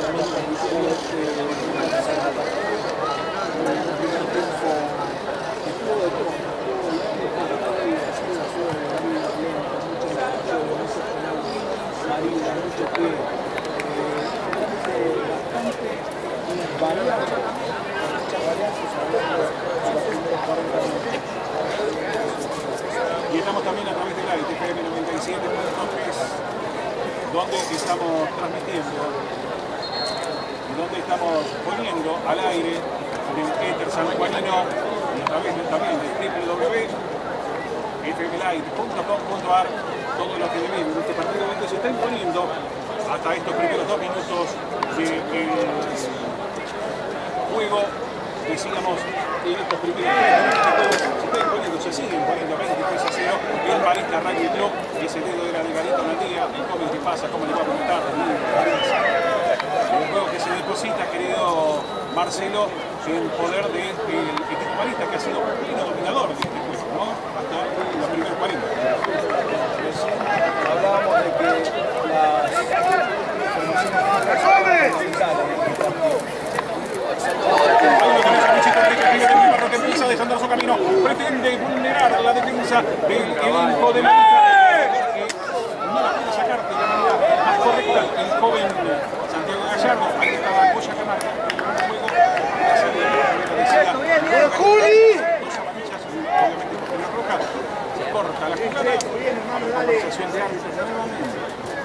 [SPEAKER 1] Y estamos también a través del aire, TFM 97.3, donde estamos transmitiendo y donde estamos poniendo al aire en el éter sanjuanino y a través también de www.fmlive.com.ar todo lo que debemos de este partido donde se está imponiendo hasta estos primeros 2 minutos del juego, decíamos en estos primeros 3 minutos de juego se está imponiendo, se sigue imponiendo 23-0 el Marista Rugby Club. Ese dedo era de Garito Nandía, el cómic que pasa, cómo le va a comentar, el juego que se deposita, querido Marcelo, en poder del equipo marista, que ha sido un pleno dominador de este juego, ¿no? Hasta los primeros 40.
[SPEAKER 2] Recién hablábamos de que las
[SPEAKER 1] que empieza desandar su camino, pretende vulnerar la defensa del elenco de Marista, que no la puede sacar de la manera más correcta el joven Santiago Gallardo. Ahí estaba Goya Camargo, juego la salida de Juli. Dos amarillas, obviamente por la roja, se corta la jugada, conversación de árbitros nuevamente.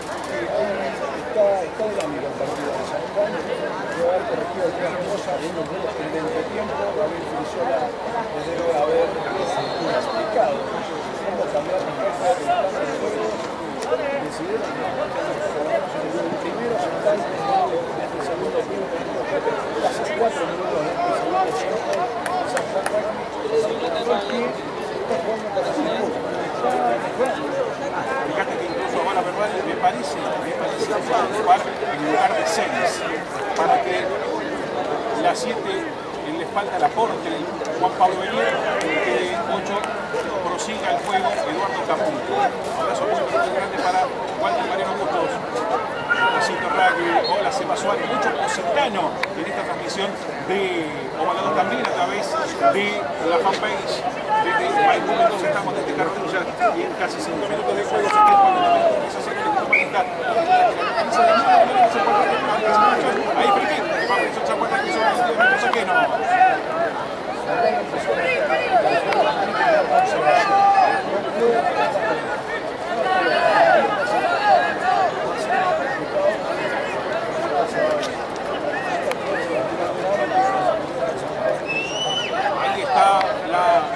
[SPEAKER 2] Está dinámico el partido de San Juan, debe haber corregido algunas cosas en el tiempo, David Frisola les debe haber explicado cómo cambiar un poco el plan de juego, decidieron el primero central del segundo tiempo, casi 4 minutos del segundo tiempo, San Juan está jugando para su juego.
[SPEAKER 1] Fíjate que incluso ahora verbal me parece que va a jugar en lugar de 6 para que la 7 en la espalda el aporte Juan Pablo Benier, que 8 prosiga el juego Eduardo Caputo. Abrazo muy grande para Walter Mariano Bustos, Osito Rugby, hola Seba Suárez, mucho positano en esta transmisión de Ovalador también a través de la fanpage. Desde Maipú, entonces estamos desde Carrulla y en casi 5 minutos de juego se queda cuando también comienza a ser el equipo marista. Ahí Felipe, que Mauricio Chacuata que son los 10 metros ajenos. Ahí está la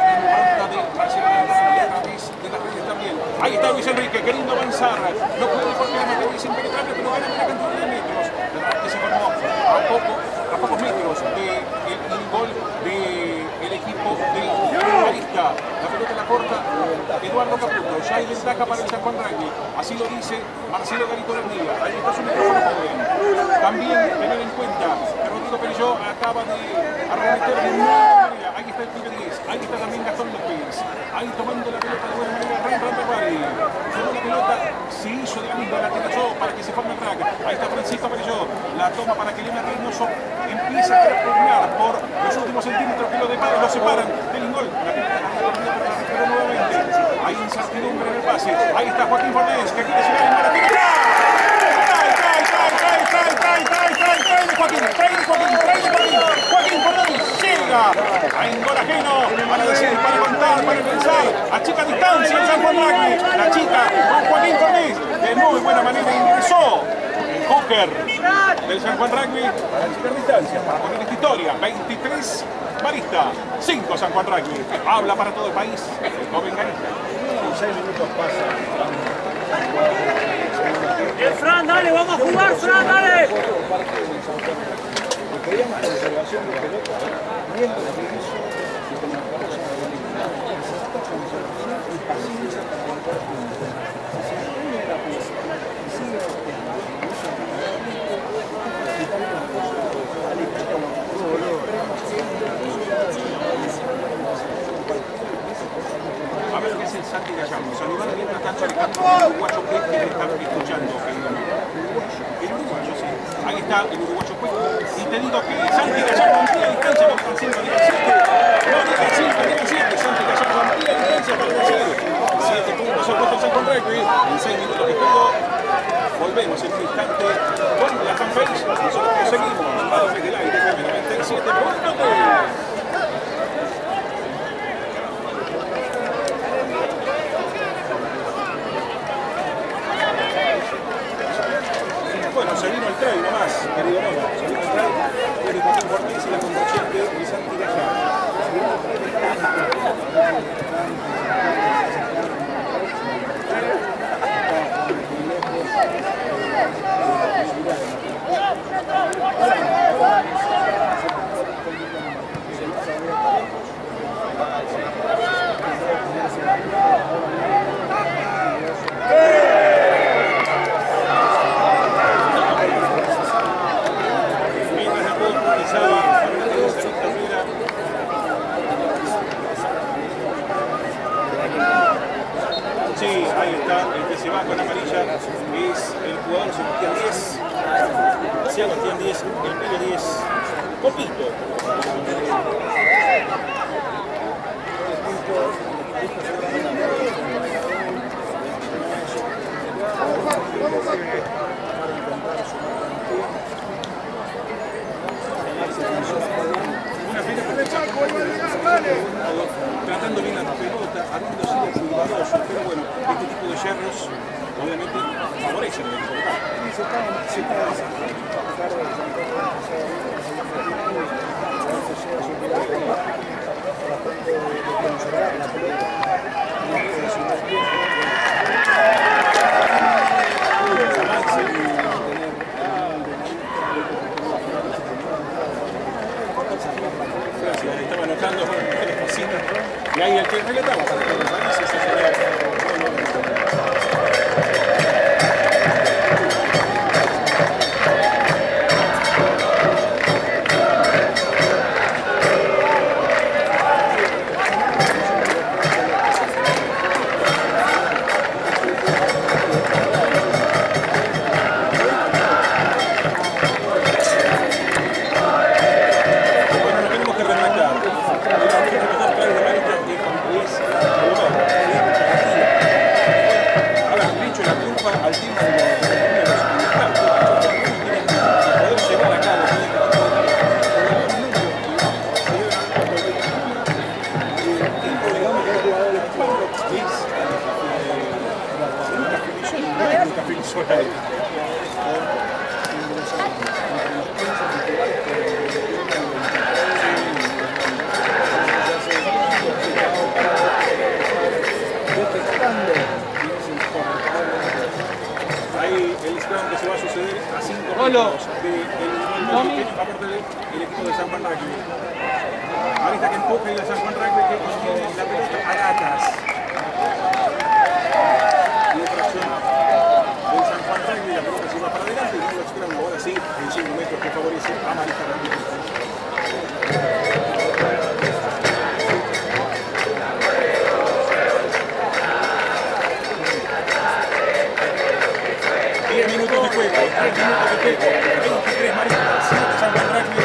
[SPEAKER 1] ahí está Luis Enrique, queriendo avanzar. No puede porque la materia es impenetrable, pero gana una cantidad de metros. Que se formó a pocos metros del gol del equipo de Marista. La pelota la corta Eduardo Caputo. Ya hay ventaja para el San Juan Rugby. Así lo dice Marcelo Garito Landía. Ahí está su micrófono joven. También tener en cuenta que Rodrigo Perelló acaba de arremeter de nueva manera. Ahí está el pibe 10. Ahí está también Gastón López. Ahí tomando la pelota de buena manera Ren Randavari. Tomó la pelota, se hizo de la misma, la tiró para que se forme el rack. Ahí está Francisco Perelló. La toma para que Elena Reynoso empieza a pugnar por los últimos centímetros que lo separan del gol. La pelota pero nuevamente. Hay incertidumbre en el pase. Ahí está Joaquín Fornés, que quiere llegar en Maratina. Joaquín Fornés llega a en gol ajeno para decir, para contar, para pensar. A chica distancia el San Juan Rugby. La chica con Joaquín Fornés de muy buena manera ingresó el hooker del San Juan Rugby para chicar distancia, para poner esta historia. 23 Marista, 5 San Juan Rugby. Habla para todo el país el joven Garita.
[SPEAKER 2] 6 minutos pasa.
[SPEAKER 4] Fran, dale, vamos a jugar, Fran, dale.
[SPEAKER 2] Queríamos conservación de pelota, viendo lo que hizo y con la cabeza necesita conservación y paciencia para aguantar puntos. Si se pone la pelota y sigue golpeando, y tanto al equipo
[SPEAKER 1] a ver qué es el Santi Gallardo. Saludando mientras tanto al campo del uruguayo que está escuchando. El uruguayo, sí. Ahí está el uruguayo Cueto. Y te digo que Santi Gallardo amplía distancia para el 5, llega 7. No, llega 5, llega 7. Santi Gallardo amplía distancia para el 7 puntos al puesto del San Juan Rugby. En 6 minutos de juego. Volvemos en un instante con la fanpage. Nosotros seguimos a través del aire. 97 puntos de... Bueno, se vino el trail nomás, querido Nora. Se vino el trail. Joaquín Fornés y la contracción de Vicente se va con amarilla es el jugador Sebastián 10. Sebastián 10, el pibe 10. Copito. Una pena tratando bien la pelota, habiendo sido cuidadoso, pero bueno, este tipo de yerros obviamente favorecen el equipo local. Gracias, estaba anotando y ahí el que relataba para que los países se ahí el scrum que se va a suceder a 5 minutos del equipo de San Juan Rugby. Marista que empuja y la San Juan Rugby que contiene la pelota a gatas. Y otra acción del San Juan Rugby, la pelota se va para adelante y el scrum ahora sí en 5 metros que favorece a Marista Rugby. 10 minutos de juego, 23 Maristas, 7 San Juan Rugby.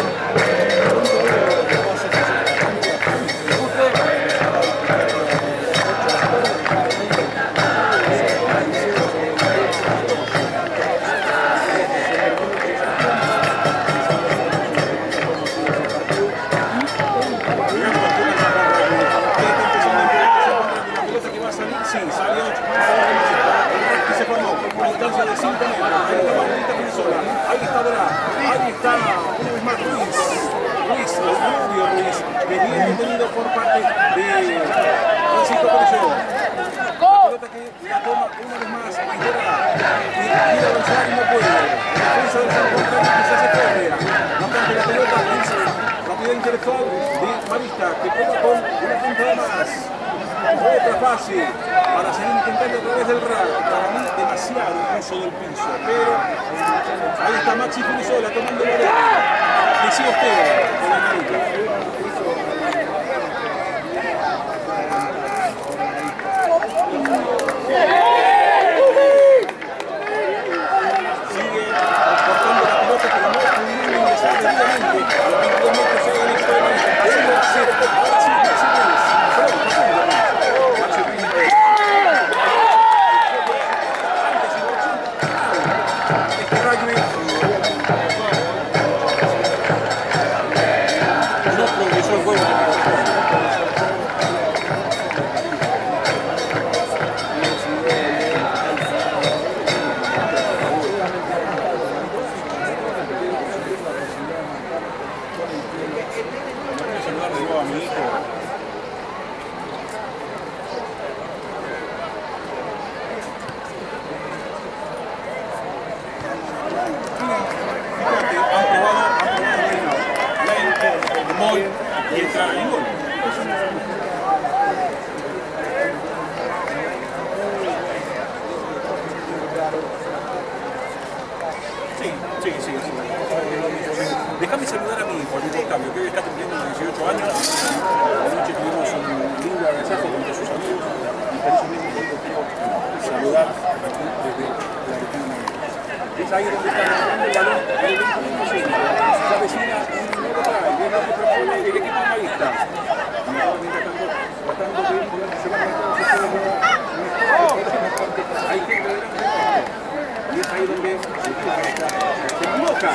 [SPEAKER 1] Sí, salió y se formó una distancia de 5 metros. Ahí está Margarita Pinzola, ahí está Dora, ahí está una vez más Ruiz, el rubio Ruiz, que es bien detenido por parte de Francisco Perelló. La pelota que la toma una vez más y Dora, y quiere avanzar y no puede. La defensa del San Juan quizás se pierde. No obstante la pelota es rapidez intelectual de Marista, que toma con una puntada más. Otra fácil para seguir intentando a través del rack. Para mí demasiado uso del piso, pero ahí está Maxi Funisola tomando el balón. Decía usted con la carita. Sigue cortando la pelota, pero no pudiendo ingresar debidamente. A los 22 metros se va el equipo de Marista. Así lo hace. Ahora sí, Maxi no progresó el juego. Voy a saludar de nuevo a mi hijo. Moy y entra en gol. Sí. Déjame saludar a mi hijo, Luis Octavio, que hoy está cumpliendo 18 años. Anoche tuvimos un lindo agasajo con todos sus amigos y por eso mismo quiero saludar jugar desde la esquina. Es ahí donde está el balón, el 21 segundos. Se avecina un nuevo try, es lo que propone el equipo marista. Tratando de se va a hay que ver y es ahí donde se equivoca.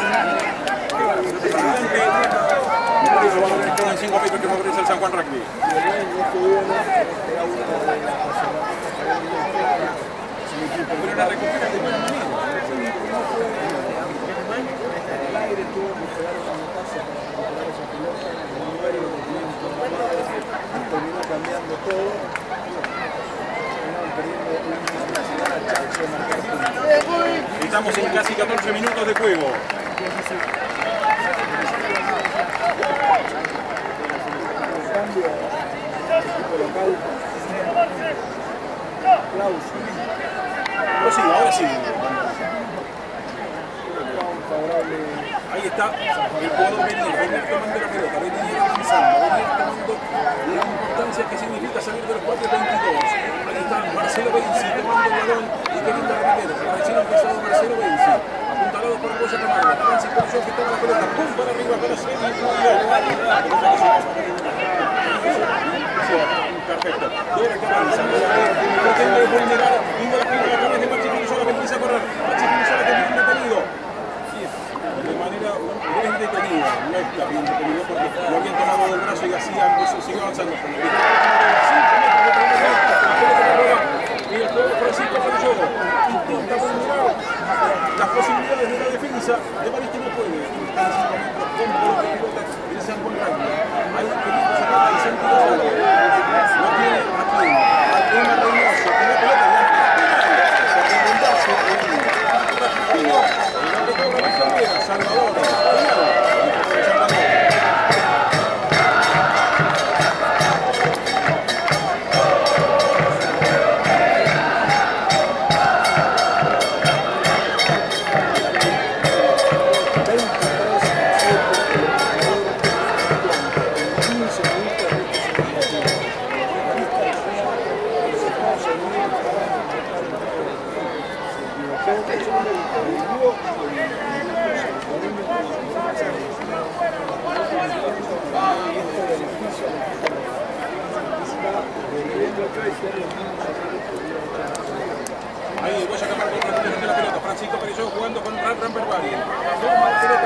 [SPEAKER 1] Por eso vamos a ver todo en 5 metros que favorece el San Juan Rugby. Pero la recupera de buena manera.
[SPEAKER 2] El aire tuvo que pegar un paso para recuperar esa pelota, el nivel de movimiento y terminó cambiando todo.
[SPEAKER 1] Estamos en casi 14 minutos de juego.
[SPEAKER 2] Cambio equipo local. Klaus.
[SPEAKER 1] Ahora sí.
[SPEAKER 2] Favorable.
[SPEAKER 1] Ahí está el jugador venir tomando la pelota, venir avanzando, venir tomando la importancia que significa salir de los 4.22. Ahí está Marcelo Benzi tomando el balón y queriendo remeter. Recién empezado Marcelo Benzi, apuntalado por Rosa Camargo. Francisco Pérez que toma la pelota, pum para arriba para Seni. Perfecto. Dora que avanza. Pretende vulnerar. Lindo la pelota a través de Maxi Finisola que empieza a correr. Maxi Finisola que viene detenido. De manera bien detenida, no está bien detenido porque lo habían tomado del brazo y así siguió avanzando. Y el juego Francisco Pérez intenta vulnerar las posibilidades de la defensa de Marista no puede. Está en 5 metros con pelota de pelota en San Juan Rugby. Hay que sacar el sentido de lo tiene aquí. Una Reynoso con la pelota Salvador. Ahí voy a sacar de la pelota. Francisco Pérez jugando con Ramperbari. Toma la pelota.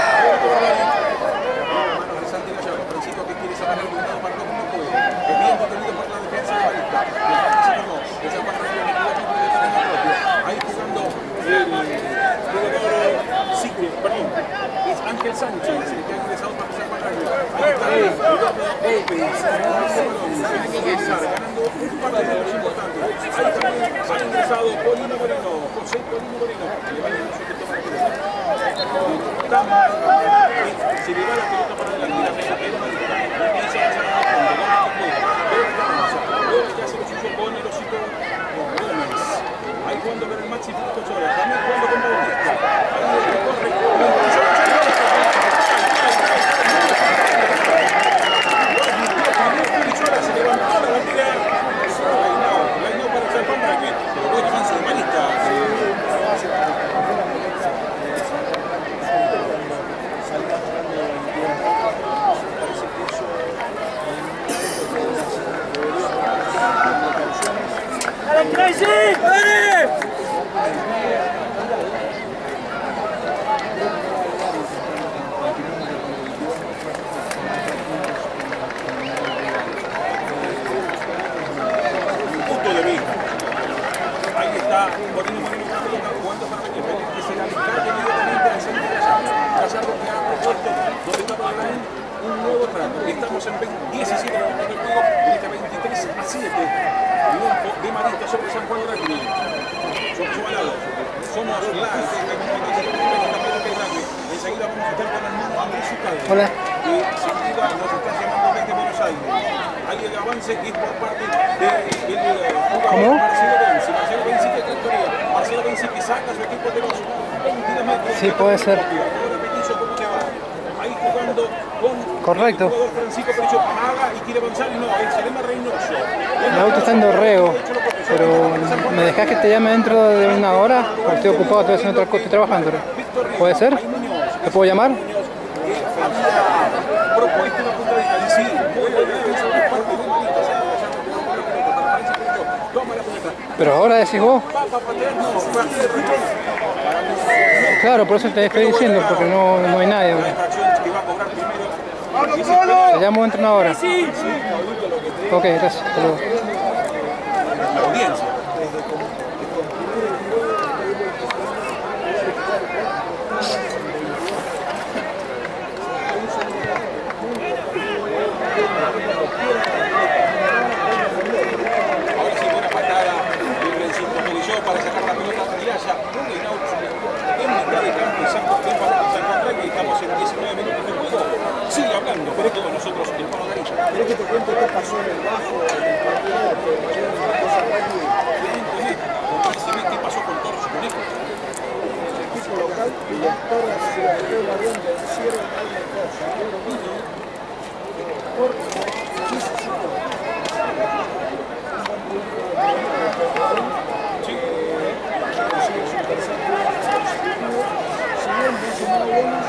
[SPEAKER 1] Manos de Santi Gallardo. Francisco que quiere sacar el cuidado para no puede. Es bien detenido por la defensa de Marista. Ahí jugando el jugador Sigrid, perdón. Es Ángel Sánchez, el que ha ingresado para San Juan Rugby. Ahí está ganando un par de metros importantes. Ahí también ha ingresado Polino Moreno, José Polino Moreno, que le va a ir a que toma la pelota. Se le va la pelota para adelante, la pelota que no empieza a hacer la ya se lo subió con el osito Gómez. Ahí jugando con el Maxi Finisola, también jugando con Bautista. Ahí el que corre, se levantó la bandera. Reinó para San Juan Rugby, pero no es de Marista.
[SPEAKER 4] ¡Dale, Tracy! ¡Dale!
[SPEAKER 1] Punto de vista. Ahí está Polino Moreno jugando para Benítez, que se la descarga inmediatamente al centro de Gallardo que ha propuesto donde está por un nuevo trato. Estamos en 17 minutos de juego, en este 23-7. Triunfo de Marista sobre San Juan Rugby. Somos igualados. Somos la enseguida vamos a estar con el mundo Andrés Zucalde.
[SPEAKER 3] Hola.
[SPEAKER 1] Que sin duda nos está llamando desde Buenos Aires. Ahí el avance es por parte del jugador Marcelo Benzi. Marcelo Benzi que tractorea. Marcelo Benzi que saca a su equipo de los 22 metros.
[SPEAKER 3] Sí, puede ser.
[SPEAKER 1] Ahora Petizo, ¿cómo te va? Ahí jugando
[SPEAKER 3] Correcto.
[SPEAKER 1] El jugador Francisco Perillo amaga y quiere avanzar y no, es Selema Reynoso.
[SPEAKER 3] El auto está en Dorrego, pero ¿me dejás que te llame dentro de una hora? Porque estoy ocupado, estoy haciendo otra cosa, estoy trabajando. ¿Puede ser? ¿Te puedo llamar?
[SPEAKER 1] Había propuesto una puntadita y sí, muy buena defensa por parte de Benito. Toma la pelota.
[SPEAKER 3] Pero ahora decís vos.
[SPEAKER 1] Va para atrás, no, fue aquí de rechazo.
[SPEAKER 3] Claro, por eso te estoy diciendo, porque no hay nadie.
[SPEAKER 1] La infracción que va a cobrar primero.
[SPEAKER 3] Te llamo dentro de una hora. Ok, gracias. Hasta luego.
[SPEAKER 1] La audiencia. Ahora sí, buena patada de Francisco Perillo para sacar la pelota a Triaya. Un out en mitad de campo y San Juan que estamos en 19 minutos de juego. Sigue hablando, pero es que con nosotros el Pano Garilla.
[SPEAKER 2] ¿Querés que te cuente qué pasó en el bajo, en el partido que mayor de la cosa rugby?
[SPEAKER 1] Compárceme qué pasó con Toros Conejos.
[SPEAKER 2] El equipo local y los Toros Ciudad de Barón vencieron al Mendoza. Por 15-5.
[SPEAKER 1] Sí.
[SPEAKER 2] Consigue su tercer triunfo consecutivo. Si bien no sumó goles,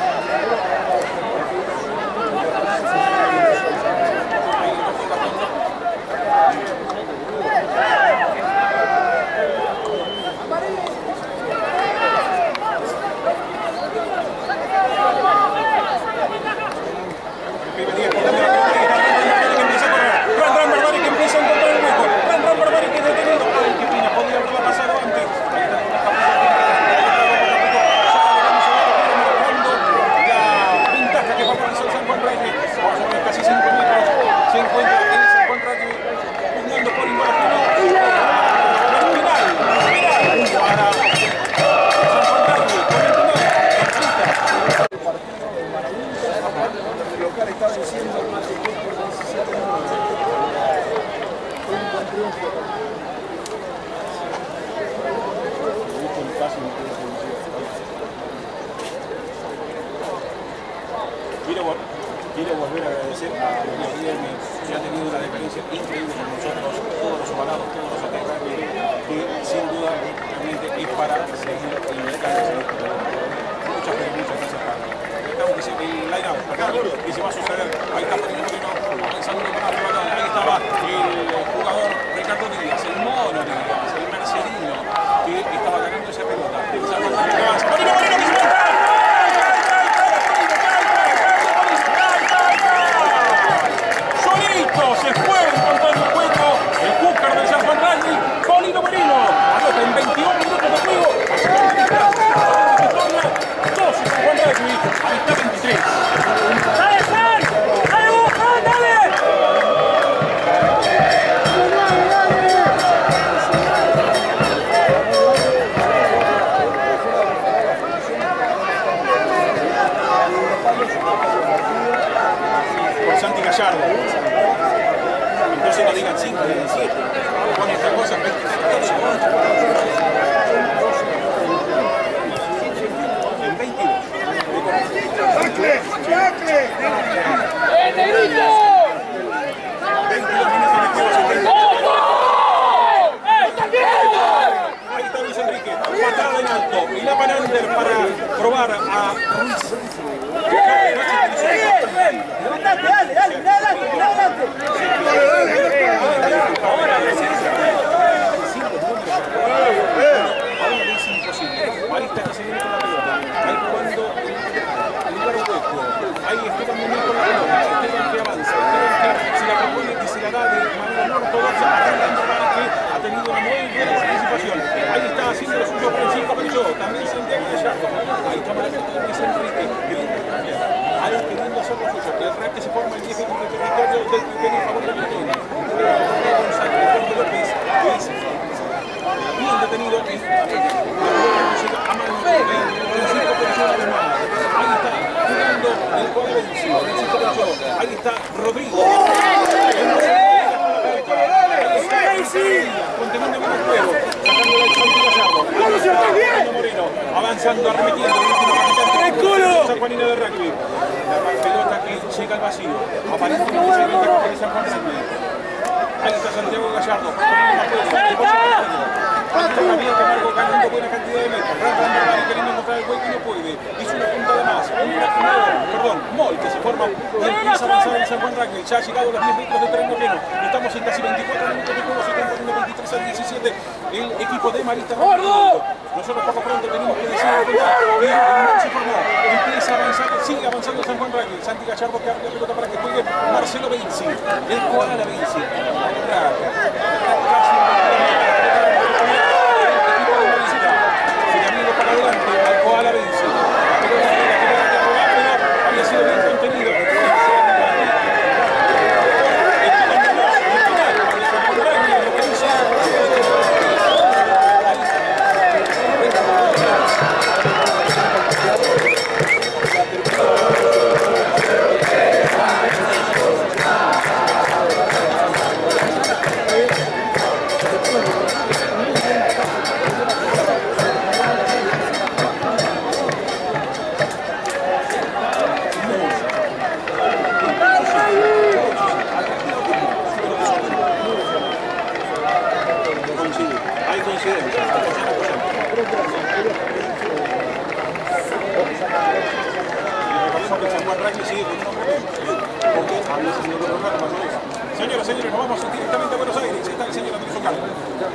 [SPEAKER 1] quiero volver a agradecer a Guillermo, que ha tenido una deferencia increíble con nosotros, todos los ovalados, todos los atletas, que sin duda realmente es para seguir invitando. Muchas gracias, Carlos. Estamos diciendo el line-out, que se va a suceder. Ahí está Marino Moreno, avanzando para el balón. Ahí estaba el jugador Ricardo Díaz, el mono Díaz, el mercedino, que estaba ganando esa pelota. Marino Moreno que se va a se fue encontrando el juego el Cúcar del San Juan Rugby, Paulino Merino, anota en 21 minutos de juego, 12 San Juan Rugby, ahí está 23.
[SPEAKER 4] ¡Dale, San! ¡Dale, vos, San, dale!
[SPEAKER 1] Por Santi Gallardo. Entonces no digan 5, digan 7. Con esta cosa, 23, 14, 8. En 22.
[SPEAKER 4] ¡Chacle! ¡Negrito!
[SPEAKER 1] 22 minutos de juego, 70. Ahí está Luis Enrique, patada en alto. Y la Panander para probar a Ruiz.
[SPEAKER 4] ¡Levantate, dale, dale, adelante!
[SPEAKER 1] Ahora es imposible. Marista que se viene con la pelota. Ahí jugando el lugar hueco. Ahí Esteban Muñoz con la pelota. Esteban que avanza. Esteban que se la propone y se la da de manera no ortodoxa a Fernando Rara, que ha tenido una muy buena participación. Ahí está haciendo lo suyo Francisco Perillo. También Santiago Gallardo. Ahí está marcando Luis Enrique. Que viene a cambiar. Ahí queriendo hacer lo suyo. Que el rap que se forma el 10 de territorio del criterio a favor de la Argentina. González, Jorge López, que es bien detenido en a mano de Francisco Perillo de Mar. Ahí está jugando el cuadro vencido. Francisco Perillo. Ahí está Rodrigo. Conteniendo bien el juego. Sacando la Santi Gallardo. Moreno, avanzando, arremetiendo, el último capitán. ¡El culo! San Juanino de rugby. La pelota que llega al vacío. Aparentemente se evita con el San Juan Rugby. Ahí está Santiago Gallardo. Javier Camargo ganando buena cantidad de metros. Rafa queriendo encontrar el hueco y no puede. Hizo una puntada más. Mol que se forma y empieza a avanzar el San Juan Rugby. Ya ha llegado a los 10 metros de terreno pleno. Estamos en casi 24 minutos de juego. Se están poniendo 23 al 17. El equipo de Marista. Nosotros poco pronto tenemos que decir que se formó. Empieza a avanzar, sigue avanzando el San Juan Rugby. Santi Gallardo que abre la pelota para que juegue Marcelo Benzi. El Koala Benzi. Para adelante, al Koala Benzi. La pelota había sido bien contenido. Señoras, señores, nos vamos directamente a Buenos Aires. Está el señor Andrés Ocal.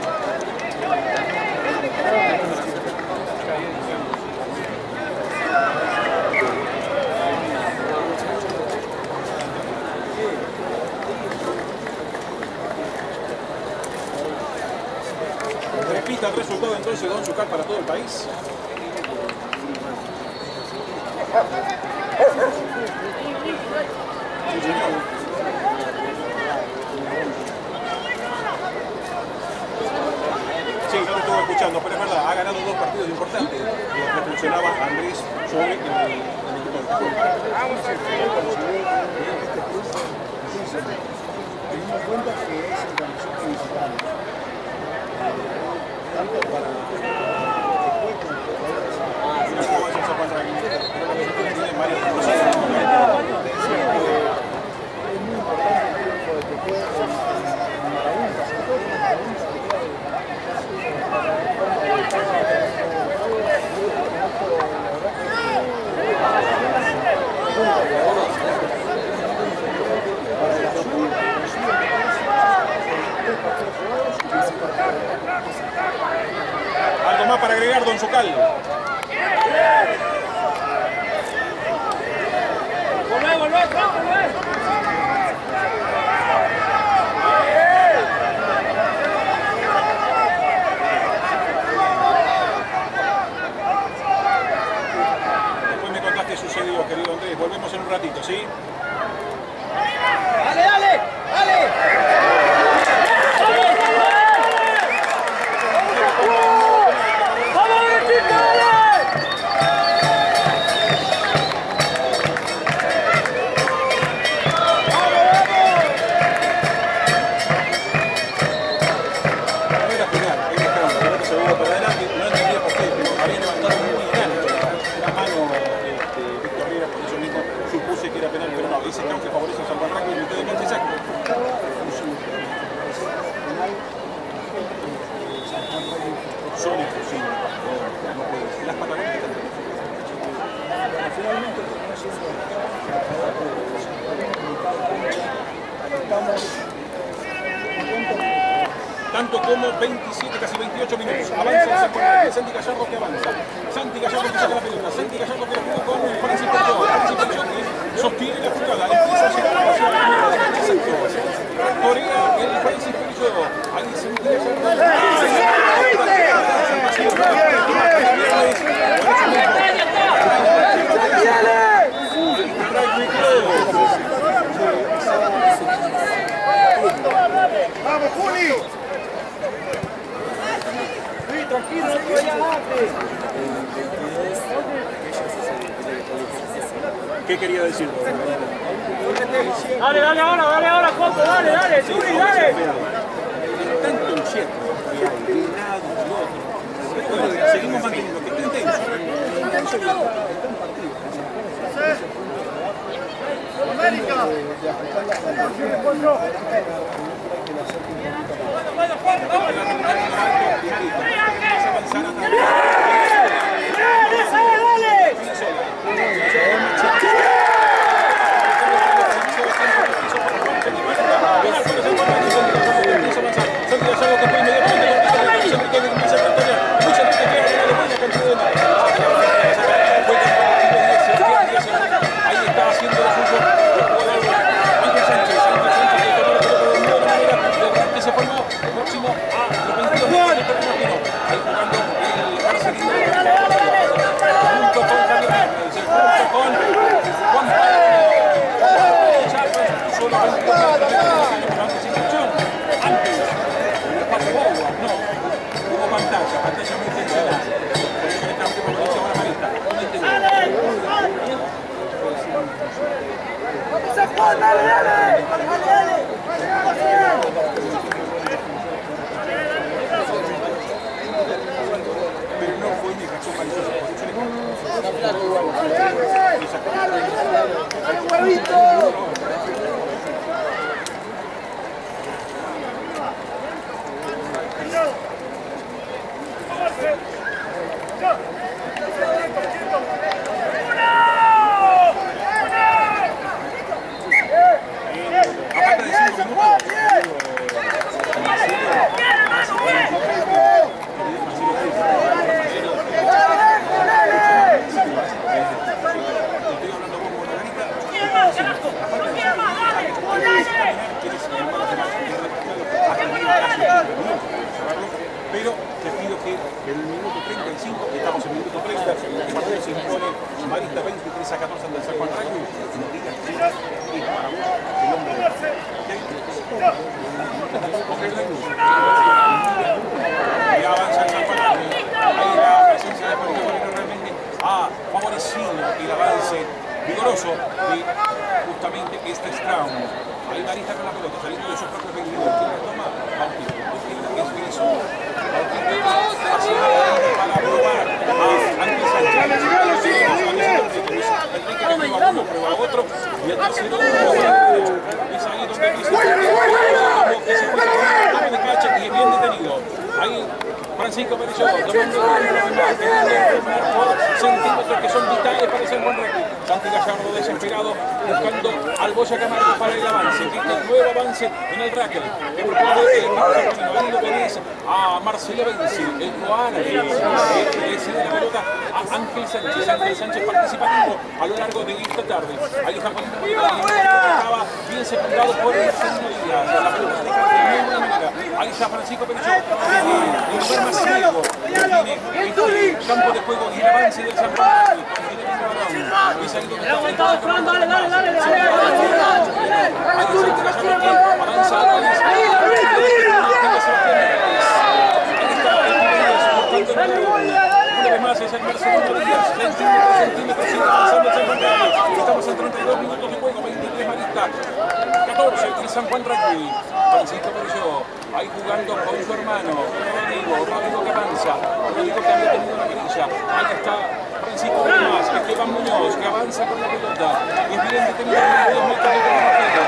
[SPEAKER 1] Repita el resultado entonces, don Zucal, para todo el país. Sí, señor. Sí, yo lo estuve escuchando, pero es verdad, ha ganado 2 partidos importantes. Reflexionaba Andrés sobre el equipo de fútbol.
[SPEAKER 2] Teniendo en cuenta que es en condición de visitante. Tanto para
[SPEAKER 1] algo más para agregar, don Zucal. Después me contás qué sucedió, querido Andrés. Volvemos en un ratito, ¿sí?
[SPEAKER 4] ¡Dale, dale! ¡Dale!
[SPEAKER 1] Ese creo que favorece a San Juan Rugby y mitad de cancha exacto. Son exclusivos. No puedes. Las Patagónicas también.
[SPEAKER 2] Finalmente terminó siendo
[SPEAKER 1] tanto como 27, casi 28 minutos. Avanza el San Juan Rugby. Santi Gallardo que avanza. Santi Gallardo que saca la pelota. Santi Gallardo que la juega con Francis Pachón que sostiene la jugada. Empieza a llegar hacia la primera de cancha sector. Torea el Francis Pachón. Ahí Santi
[SPEAKER 4] ¡Vamos, Juli! Tranquilo, no te vayas antes.
[SPEAKER 1] ¿Qué quería decir?
[SPEAKER 4] Dale ahora, Coco, dale, Juli, dale.
[SPEAKER 1] Tanto incierto que hay de un lado y otro. bueno, seguimos manteniendo que esté intenso. Pero te pido que en el minuto 35, estamos en el minuto 30, el partido se impone Marista 23-14 ante el San Juan Rugby, y nos digas que es para vos el hombre de y avanza el San Juan Rugby. Ahí la presencia de Marista Moreno realmente ha favorecido el avance vigoroso de justamente este scrum. Ahí Marista con la pelota, saliendo de sus propios peligros, quien la toma, Bautista. Es eso. Para probar Ángel Sánchez. Prueba otro y el tercero es ahí donde dice que se puede tomar de cacha y bien detenido. Ahí Francisco Perillo tomando centímetros que son vitales para el San Juan Rugby. Santi Gallardo desesperado buscando al Boya Camargo para el avance. El nuevo avance en el racket. Ahí lo tenés a Marcelo Benzi, el croata que decide la pelota a Ángel Sánchez. Ángel Sánchez participativo a lo largo de esta tarde. Ahí está poniendo estaba bien secundado por el Señor Díaz. La pelota de muy buena manera. Ahí está Francisco Perillo. El lugar más ciego que tiene el campo de juego y el avance del San Juan. Es ahí donde está. Una vez más es el Marcelo Díaz, centímetros, sigue avanzando el San Juan Rugby. Estamos en 32 minutos de juego, 23 Marista, 14 el San Juan Rugby. Francisco Perillo, ahí jugando con su hermano, Rodrigo que avanza, Rodrigo que había tenido una amarilla. Ahí está Francisco Muñoz, Esteban Muñoz, que avanza con la pelota. Es bien detenido en 2 metros de terreno.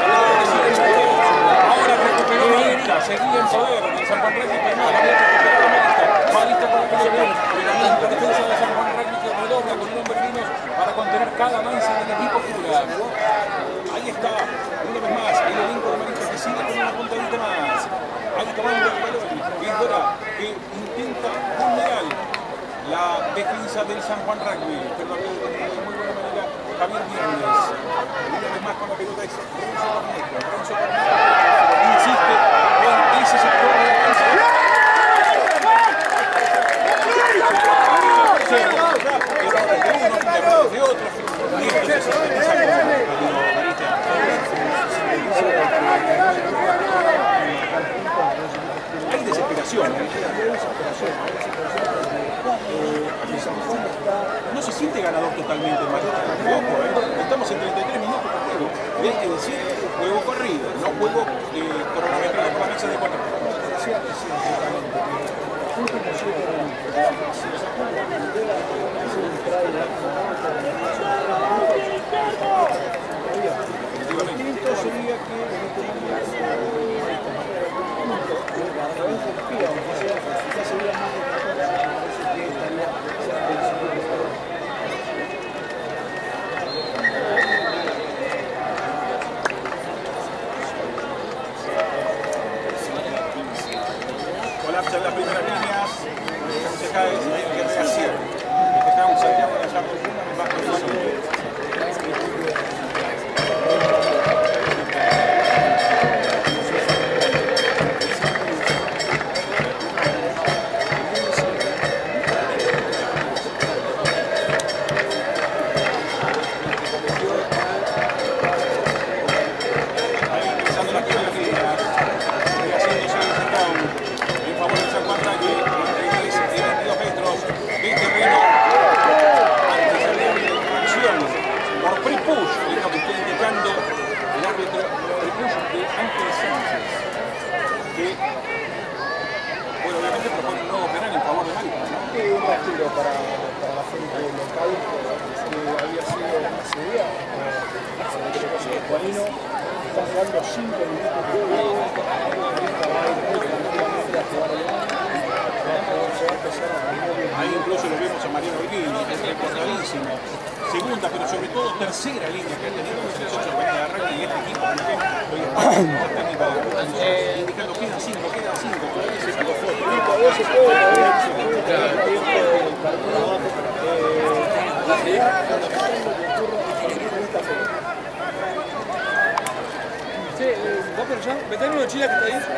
[SPEAKER 1] Ahora recuperó Marista, seguía en poder del San Juan Rugby, pero no, había recuperado Marista con la pelota, pero la defensa de San Juan Rugby que redobla con Lomberlinos para contener cada avance del equipo Pura. Ahí está, una vez más, el elenco de Marista que sigue con una puntadita más. Ahí tomando el balón, y ahora que intenta vulnerar la defensa del San Juan Rugby, pero la pelota de muy buena manera Javier Viernes. Una vez más con la pelota es Renzo Cornejo. Insiste en ese sector de la defensa. De otro, hay desesperación. No se siente ganador totalmente, estamos en 33 minutos por juego. Y hay que decir, juego corrido, no juego cronometrado por la mesa de 4.
[SPEAKER 2] Distinto sería que a través del pie, aunque sea, quizás sería más de 14, me parece que estaría cerca del 50.
[SPEAKER 1] Colapsa en las primeras líneas, se cae, hay que rehacer. Que cae un Santiago Gallardo bajo el suelo.
[SPEAKER 2] Para la gente local que había sido asediado. Juanino está jugando 5 minutos de juego.
[SPEAKER 1] Ahí incluso lo vimos a Mariano Orguini, que es recordadísimo. Segunda, pero sobre todo tercera línea que ha tenido en el 18 de arranque y este equipo, porque hoy está técnico indicando quedan 5, por ahí se quedó fuerte.
[SPEAKER 4] Sí, vos pero ya, meteme una chila que está ahí.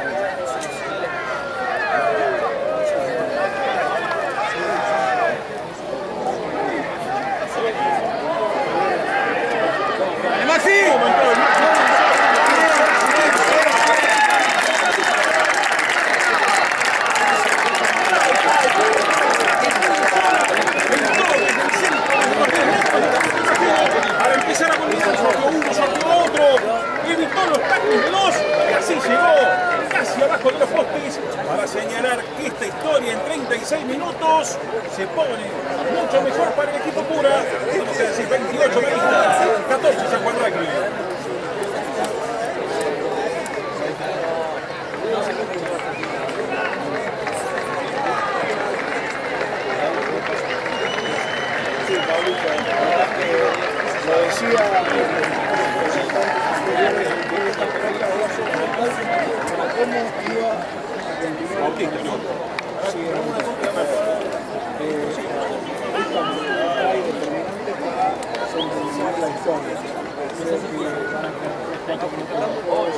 [SPEAKER 1] Para empezar a combinar sobre otro, evitó los tacos veloz y así llegó casi abajo de los postes para señalar que esta historia en 36 minutos se pone mucho mejor para el equipo Cura. Tenemos que decir 28 Marista, 14 San Juan Rugby.
[SPEAKER 2] Lo decía el representante de esta pelota de la cómo iba a continuar
[SPEAKER 1] Bautista, ¿no?
[SPEAKER 2] sí, determinante para sentenciar la historia. Creo que van a tener 4 minutos de juego,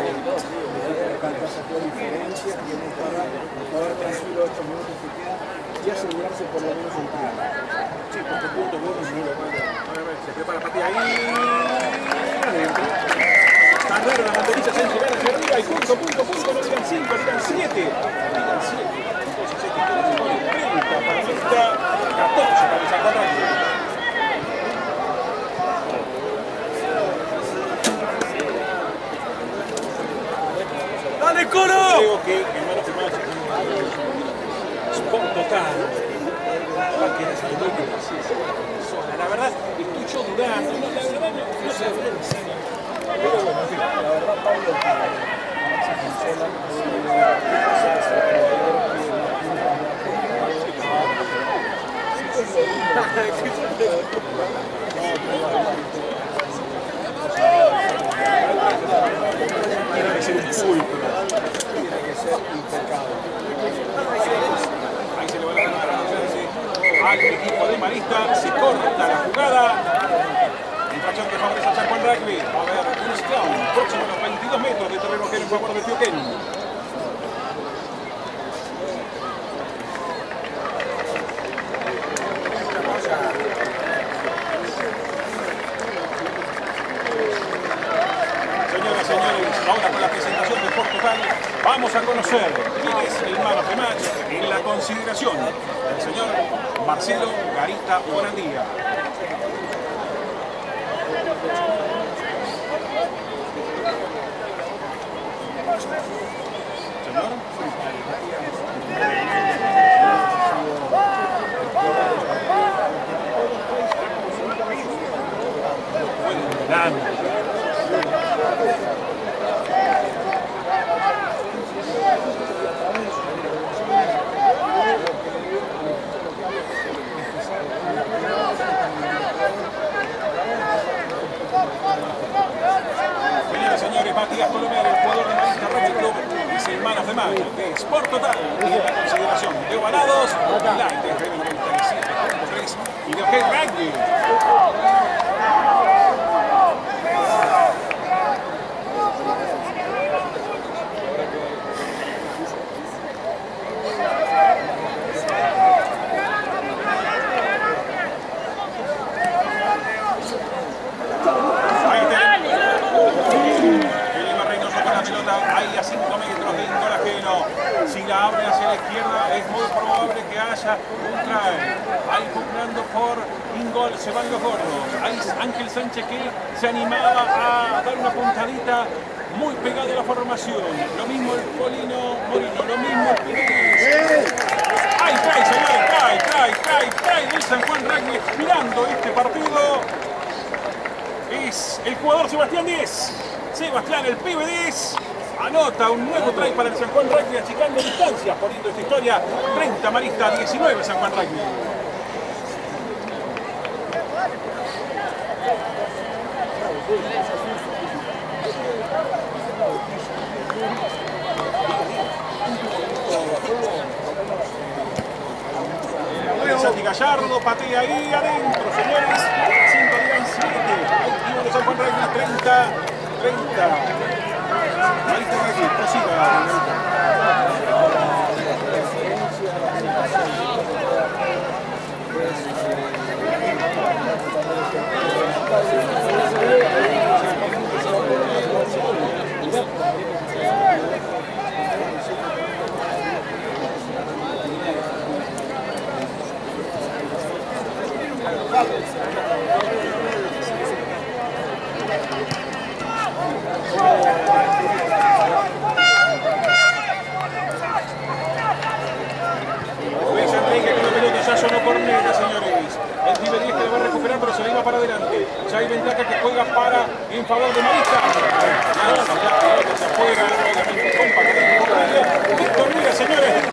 [SPEAKER 2] sacó diferencias, tiene para poder tranquilo 8 minutos que quedan y asegurarse por lo menos un punto.
[SPEAKER 1] Sí, porque puntos buenos no lo van a... Se prepara Pati ahí. Adentro. Tan raro la banderita se llegar hacia arriba y punto, no digan 5, digan 7. Digan 7. Entonces este equipo se pone 30 para Marista, 14 para el San Juan Rugby.
[SPEAKER 4] ¡Dale, Coro!
[SPEAKER 1] Creo que en manos de más Sport Total. La verdad, estoy yo dudando. La verdad, no sé.
[SPEAKER 2] Pero bueno, en fin, la verdad, Pablo, se funciona.
[SPEAKER 1] Tiene que ser un pulpo.
[SPEAKER 2] Tiene que ser impecable.
[SPEAKER 1] Ahí se le va la mano al equipo de Marista. Se corta la jugada. Infracción que favorece a San Juan Rugby. A ver, un scrum próximo a los 22 metros de terreno ajeno en favor de Fioquén. Señoras y señores, ahora con la presentación de Sport Total vamos a conocer quién es el man of the match en la consideración del señor Marcelo Garita Bonandía. Señor. señores, Matías Colomero, el jugador de Marista Rugby Club, dice en manos de mano, que es por total y de la consideración de ovalados, Light FM 97.3 y de OK Rugby. Ahí a 5 metros de gol ajeno. Si la abre hacia la izquierda es muy probable que haya un try. Ahí pugnando por Ingol, se van los gordos. Ahí Ángel Sánchez que se animaba a dar una puntadita muy pegado a la formación. Lo mismo el Polino Morino, lo mismo el Pérez. ¡Ay, try, señores! ¡Try del San Juan Rugby! Mirando este partido es el jugador Sebastián Díez. Sebastián, el pibe 10, anota un nuevo try para el San Juan Rugby, achicando distancias, poniendo esta historia 30 Marista, 19 San Juan Rugby. Santi Gallardo patea ahí adentro, señores. 5 días 7. Ahí tiene San Juan Rugby 30. Marista Rugby, prosiga. Ya sonó corneta, señores. El pibe 10 que lo va a recuperar, pero se le va para adelante. Ya hay ventaja que juega para en favor de Marista. Ya, se juega, obviamente, con Víctor Díaz, señores.